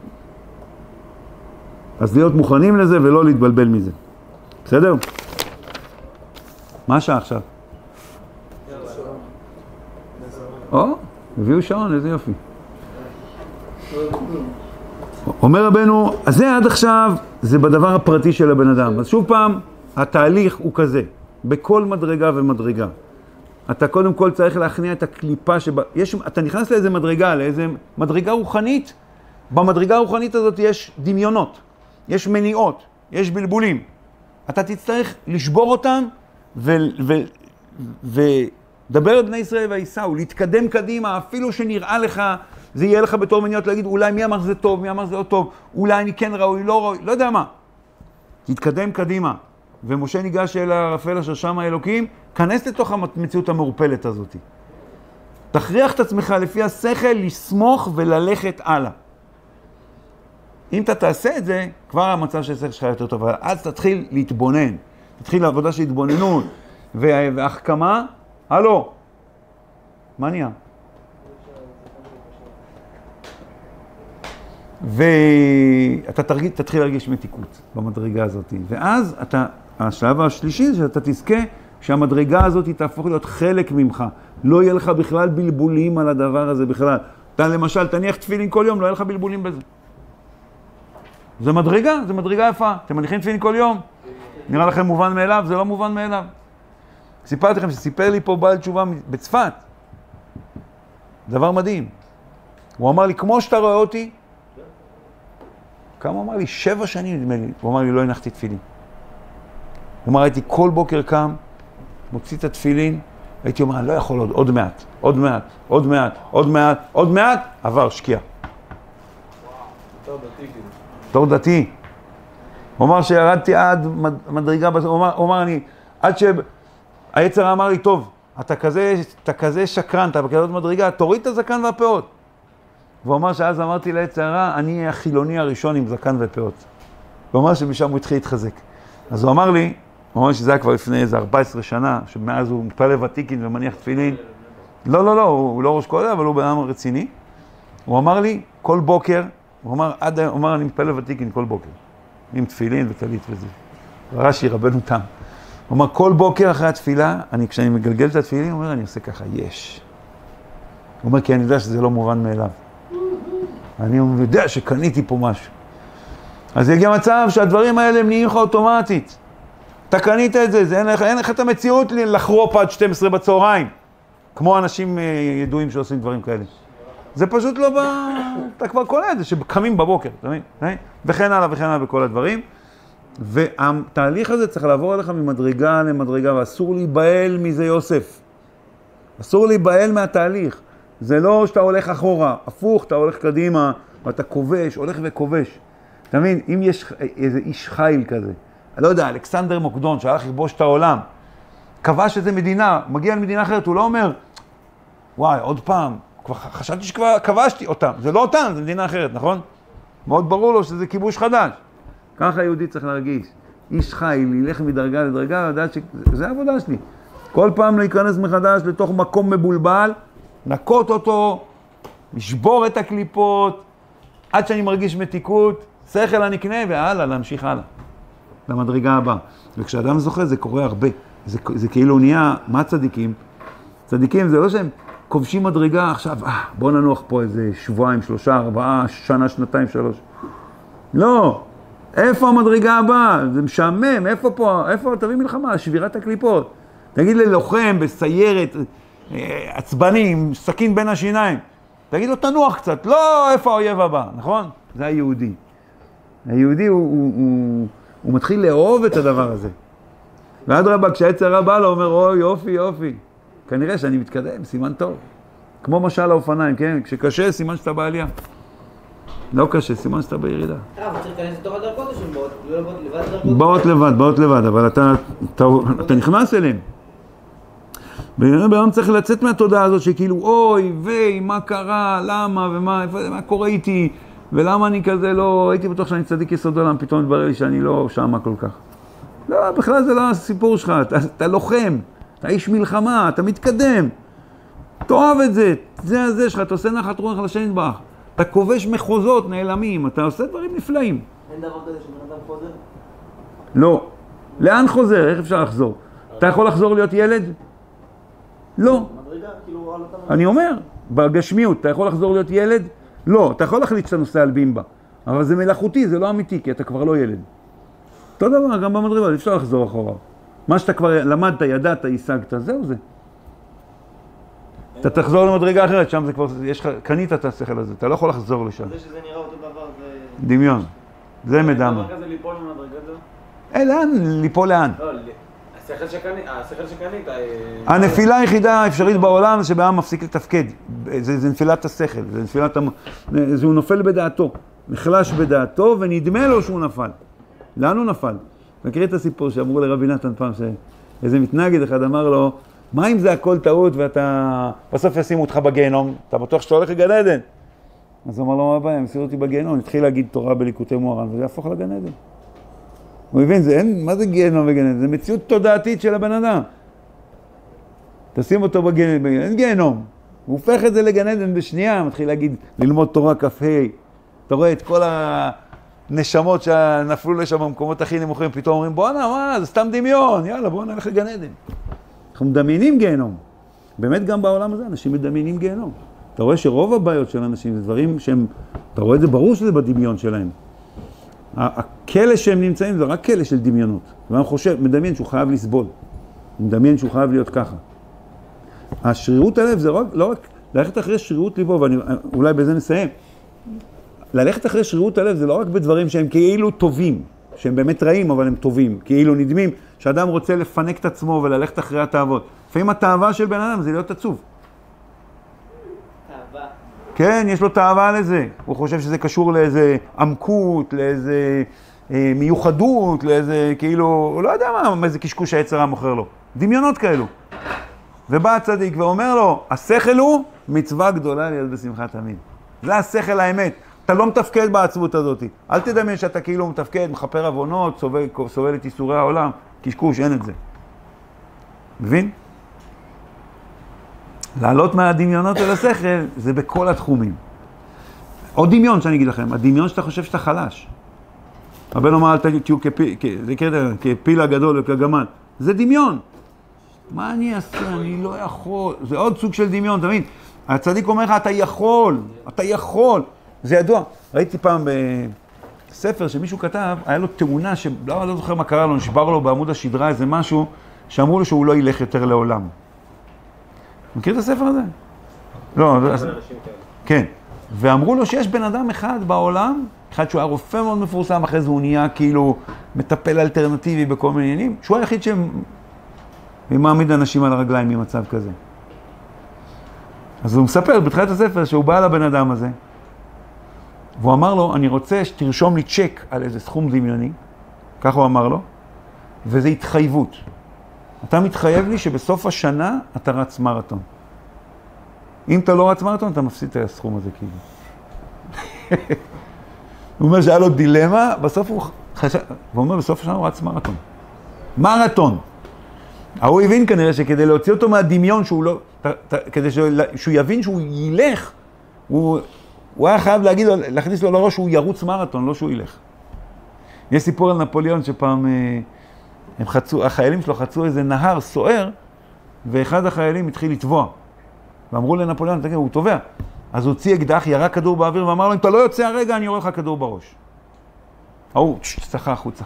אז להיות מוכנים לזה ולא להתבלבל מזה. בסדר? מה השעה עכשיו? או, הביאו שעון, איזה יופי. אומר רבנו, אז זה עד עכשיו, זה בדבר הפרטי של הבן אדם. אז שוב פעם, התהליך הוא כזה, בכל מדרגה ומדרגה. אתה קודם כל צריך להכניע את הקליפה שבה... יש, אתה נכנס לאיזה מדרגה, לאיזה מדרגה רוחנית. במדרגה הרוחנית הזאת יש דמיונות, יש מניעות, יש בלבולים. אתה תצטרך לשבור אותם ודבר את בני ישראל והיסעו, להתקדם קדימה, אפילו שנראה לך, זה יהיה לך בתור מניעות להגיד, אולי מי אמר זה טוב, מי אמר זה לא טוב, אולי אני כן ראוי, לא ראוי, לא יודע מה. תתקדם קדימה. ומשה ניגש אל הרפל אשר שם האלוקים, כנס לתוך המציאות המעורפלת הזאת. תכריח את עצמך לפי השכל לסמוך וללכת הלאה. אם אתה תעשה את זה, כבר המצב של השכל שלך יותר טוב. אז תתחיל להתבונן. תתחיל לעבודה של התבוננות והחכמה. הלו, מה נהיה? ואתה תרגיל, תתחיל להרגיש מתיקות במדרגה הזאת. ואז אתה, השלב השלישי זה שאתה תזכה שהמדרגה הזאת תהפוך להיות חלק ממך. לא יהיה לך בכלל בלבולים על הדבר הזה בכלל. אתה למשל, תניח תפילין כל יום, לא יהיה לך בלבולים בזה. זה מדרגה, זה מדרגה יפה. אתם מניחים תפילין כל יום? נראה לכם מובן מאליו? זה לא מובן מאליו. סיפרתי לכם שסיפר לי פה בעל תשובה בצפת. דבר מדהים. הוא אמר לי, כמו שאתה רואה אותי, כמה הוא אמר לי? שבע שנים נדמה לי. הוא אמר לי, לא הנחתי תפילין. הוא אמר, הייתי כל בוקר קם, מוציא את התפילין, הייתי אומר, אני לא יכול עוד, עוד מעט, עוד מעט, עוד מעט, עוד מעט, עוד מעט, עבר, שקיע. תור דתי. הוא אמר שירדתי עד מדרגה, הוא אמר, הוא אמר אני, עד שהיצר אמר לי, טוב, אתה כזה, אתה כזה שקרן, אתה בכזאת מדרגה, תוריד את הזקן והפאות. והוא אמר שאז אמרתי ליצרה, אני אהיה החילוני הראשון עם זקן ופאות. הוא אמר שמשם הוא התחיל להתחזק. אז הוא אמר לי, הוא אמר שזה היה כבר לפני איזה ארבע עשרה שנה, שמאז הוא מתפלל ותיקין ומניח תפילין. לא, לא, לא, הוא לא ראש כהן, אבל הוא בן אדם רציני. הוא אמר לי, כל בוקר, הוא אמר, עד, הוא אמר, אני מתפלל ותיקין כל בוקר. עם תפילין וטלית וזה. רש"י, רבנו תם. הוא אמר, כל בוקר אחרי התפילה, אני, כשאני מגלגל את התפילין, הוא אומר, אני עושה ככה, יש. הוא אומר, כי אני יודע שזה לא מובן מאליו. אני יודע שקניתי פה משהו. אז יגיע מצב שהדברים האלה הם נהיים לך אוטומטית. אתה קנית את זה, זה אין לך, אין לך את המציאות לחרופ עד שתים עשרה בצהריים, כמו אנשים ידועים שעושים דברים כאלה. זה פשוט לא בא, אתה כבר קונה את זה, שקמים בבוקר, אתה מבין? וכן הלאה וכן הלאה בכל הדברים. והתהליך הזה צריך לעבור עליך ממדרגה למדרגה, ואסור להיבהל מזה יוסף. אסור להיבהל מהתהליך. זה לא שאתה הולך אחורה, הפוך, אתה הולך קדימה, ואתה כובש, הולך וכובש. אתה מבין, אם יש איזה איש חיל כזה, אני לא יודע, אלכסנדר מוקדון, שהלך לכבוש את העולם, כבש איזה מדינה, מגיע למדינה אחרת, הוא לא אומר, וואי, עוד פעם, כבר חשבתי שכבר כבשתי אותם. זה לא אותם, זה מדינה אחרת, נכון? מאוד ברור לו שזה כיבוש חדש. ככה היהודי צריך להרגיש. איש חיל, ילך מדרגה לדרגה, לדעת שזה העבודה שלי. כל פעם להיכנס מחדש לתוך מקום מבולבל, נקות אותו, לשבור את הקליפות, עד שאני מרגיש מתיקות, שכל הנקנה, והלאה, להמשיך הלאה. למדרגה הבאה. וכשאדם זוכה זה קורה הרבה. זה, זה כאילו נהיה, מה צדיקים? צדיקים זה לא שהם כובשים מדרגה עכשיו, אה, בוא ננוח פה איזה שבועיים, שלושה, ארבעה, שנה, שנתיים, שלוש. לא. איפה המדרגה הבאה? זה משעמם, איפה פה, איפה, תביא מלחמה, שבירת הקליפות. תגיד ללוחם בסיירת, עצבנים, סכין בין השיניים. תגיד לו, תנוח קצת, לא איפה האויב הבא, נכון? זה היהודי. היהודי הוא, הוא, הוא, הוא מתחיל לאהוב את הדבר הזה. ועד רבה, כשהיצר הבא לו, אומר, אוי, יופי, יופי. כנראה שאני מתקדם, סימן טוב. כמו משל האופניים, כן? כשקשה, סימן שאתה בעלייה. לא קשה, סימן שאתה בירידה.
אה, אבל צריך להיכנס לתוך הדרכות או שהן באות? לא לבאות לבד דרכות?
באות לבד, באות לבד, אבל אתה, אתה, אתה נכנס אליהם. ביום צריך לצאת מהתודעה הזאת שכאילו, אוי, ויי, מה קרה, למה, ומה, מה קורה איתי, ולמה אני כזה לא, הייתי בטוח שאני צדיק יסוד עולם, פתאום מתברר לי שאני לא שמה כל כך. לא, בכלל זה לא הסיפור שלך, אתה, אתה לוחם, אתה איש מלחמה, אתה מתקדם. תאהב את זה, זה הזה שלך, אתה עושה נחת רוח לשם נדבך. אתה כובש מחוזות, נעלמים, אתה עושה דברים נפלאים.
אין דבר כזה שבן אדם חוזר?
לא. לאן חוזר? איך אפשר לחזור? אתה יכול לחזור להיות ילד? לא.
מדרגה, כאילו על אותה...
אני אומר, בגשמיות, אתה יכול לחזור להיות ילד? לא. אתה יכול להחליט שאתה נוסע על בימבה. אבל זה מלאכותי, זה לא אמיתי, כי אתה כבר לא ילד. אותו דבר, גם במדרגה, אפשר לחזור אחורה. מה שאתה כבר למדת, ידעת, השגת, זהו זה. אתה תחזור למדרגה אחרת, שם זה כבר, יש לך, קנית את השכל הזה, אתה לא יכול לחזור לשם.
זה שזה נראה אותו דבר, זה...
דמיון. זה מדמה.
דבר כזה ליפול ממדרגה זו?
אה, לאן? ליפול לאן?
לא, השכל שקנית, השכל שקנית...
הנפילה היחידה האפשרית בעולם זה שבעם מפסיק לתפקד. זה, זה נפילת השכל, זה נפילת... זה הוא נופל בדעתו. נחלש בדעתו ונדמה לו שהוא נפל. לאן הוא נפל? מכיר את הסיפור שאמרו לרבי נתן פעם שאיזה מתנגד אחד אמר לו, מה אם זה הכל טעות ואתה בסוף ישימו אותך בגיהנום? אתה בטוח שאתה הולך לגן עדן? אז הוא אמר לו, מה הבעיה, הם ישימו אותי בגיהנום, התחיל להגיד תורה בליקוטי מוהר"ן וזה יהפוך לגן עדן. הוא מבין, זה אין, מה זה גיהנום וגן עדן? זה מציאות תודעתית של הבן אדם. תשים אותו בגיהנום, אין גיהנום. הוא הופך את זה לגן עדן בשנייה, מתחיל להגיד, ללמוד תורה כ"ה. אתה רואה את כל הנשמות שנפלו לשם במקומות הכי נמוכים, פתאום אומרים, בוא נה, מה, זה סתם דמיון, יאללה, בוא נלך לגן עדן. אנחנו מדמיינים גיהנום. באמת גם בעולם הזה אנשים מדמיינים גיהנום. אתה רואה שרוב הבעיות של אנשים זה דברים שהם, אתה רואה את זה ברור שזה בדמיון שלהם. הכלא שהם נמצאים זה רק כלא של דמיונות. ואני חושב, מדמיין שהוא חייב לסבול. מדמיין שהוא חייב להיות ככה. השרירות הלב זה רק, לא רק ללכת אחרי שרירות ליבו, ואולי בזה נסיים. ללכת אחרי שרירות הלב זה לא רק בדברים שהם כאילו טובים, שהם באמת רעים אבל הם טובים, כאילו נדמים, שאדם רוצה לפנק את עצמו וללכת אחרי התאוות. לפעמים התאווה של בן אדם זה להיות עצוב.
תאווה.
כן, יש לו תאווה לזה. הוא חושב שזה קשור לאיזה עמקות, לאיזה אה, מיוחדות, לאיזה כאילו, הוא לא יודע מה, איזה קשקוש היצרה מוכר לו. דמיונות כאלו. ובא הצדיק ואומר לו, השכל הוא מצווה גדולה להיות בשמחה תמיד. זה השכל האמת. אתה לא מתפקד בעצבות הזאת. אל תדמיין שאתה כאילו מתפקד, מחפר עוונות, סובל, סובל את איסורי העולם. קשקוש, אין את זה. מבין? לעלות מהדמיונות אל השכל, זה בכל התחומים. עוד דמיון שאני אגיד לכם, הדמיון שאתה חושב שאתה חלש. הבן אומר, אל תהיו כפיל הגדול וכגמל. זה דמיון. מה אני אעשה? אני לא יכול. זה עוד סוג של דמיון, תמיד. הצדיק אומר לך, אתה יכול, אתה יכול. זה ידוע. ראיתי פעם בספר שמישהו כתב, היה לו תאונה שלא לא זוכר מה קרה לו, נשבר לו בעמוד השדרה איזה משהו, שאמרו לו שהוא לא ילך יותר לעולם. מכיר את הספר הזה? לא, כן. ואמרו לו שיש בן אדם אחד בעולם, אחד שהוא היה רופא מאוד מפורסם, אחרי זה הוא נהיה כאילו מטפל אלטרנטיבי בכל מיני עניינים, שהוא היחיד שמעמיד אנשים על הרגליים ממצב כזה. אז הוא מספר בתחילת הספר שהוא בא לבן אדם הזה, והוא אמר לו, אני רוצה שתרשום לי צ'ק על איזה סכום דמיוני, כך הוא אמר לו, וזה התחייבות. אתה מתחייב לי שבסוף השנה אתה רץ מרתון. אם אתה לא רץ מרתון, אתה מפסיד את הסכום הזה כאילו. הוא אומר שהיה לו דילמה, בסוף הוא חשב, והוא אומר בסוף השנה הוא רץ מרתון. מרתון. הוא הבין כנראה שכדי להוציא אותו מהדמיון שהוא לא, כדי שהוא יבין שהוא ילך, הוא, הוא היה חייב להגיד, להכניס לו לראש שהוא ירוץ מרתון, לא שהוא ילך. יש סיפור על נפוליאון שפעם הם חצו, החיילים שלו חצו איזה נהר סוער, ואחד החיילים התחיל לטבוע. ואמרו לנפוליאון, תגיד, הוא טובע. אז הוא הוציא אקדח, ירק כדור באוויר ואמר לו, אם אתה לא יוצא הרגע, אני יורה לך כדור בראש. הוא צחה החוצה.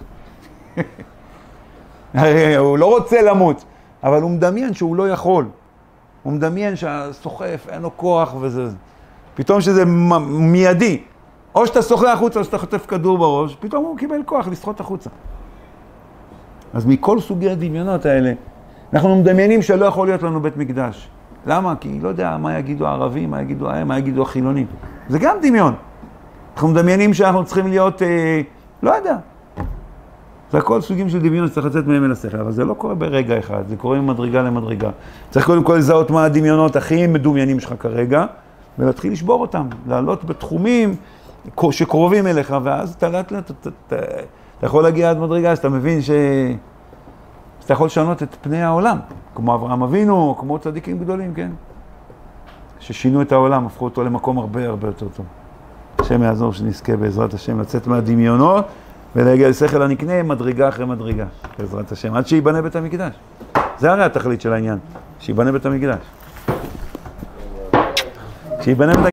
הוא לא רוצה למות, אבל הוא מדמיין שהוא לא יכול. הוא מדמיין שהסוחף, אין לו כוח וזה. פתאום שזה מיידי. או שאתה סוחף החוצה או שאתה חוטף כדור בראש, פתאום הוא קיבל כוח לסחוט החוצה. אז מכל סוגי הדמיונות האלה, אנחנו מדמיינים שלא יכול להיות לנו בית מקדש. למה? כי לא יודע מה יגידו הערבים, מה יגידו ההם, מה יגידו החילונים. זה גם דמיון. אנחנו מדמיינים שאנחנו צריכים להיות, אה, לא יודע. זה הכל סוגים של דמיון שצריך לצאת מהם אל השכל, אבל זה לא קורה ברגע אחד, זה קורה ממדרגה למדרגה. צריך קודם כל לזהות מה הדמיונות הכי מדומיינים שלך כרגע, ולהתחיל לשבור אותם, לעלות בתחומים שקרובים אליך, ואז אתה לאט לאט, אתה, אתה, אתה יכול להגיע עד מדרגה, אז אתה מבין ש... שאתה יכול לשנות את פני העולם, כמו אברהם אבינו, כמו צדיקים גדולים, כן? ששינו את העולם, הפכו אותו למקום הרבה הרבה יותר טוב. השם יעזור שנזכה בעזרת השם לצאת מהדמיונות, ולהגיע לשכל הנקנה מדרגה אחרי מדרגה, בעזרת השם, עד שיבנה בית המקדש. זה הרי התכלית של העניין, שיבנה בית המקדש. שיבנה בית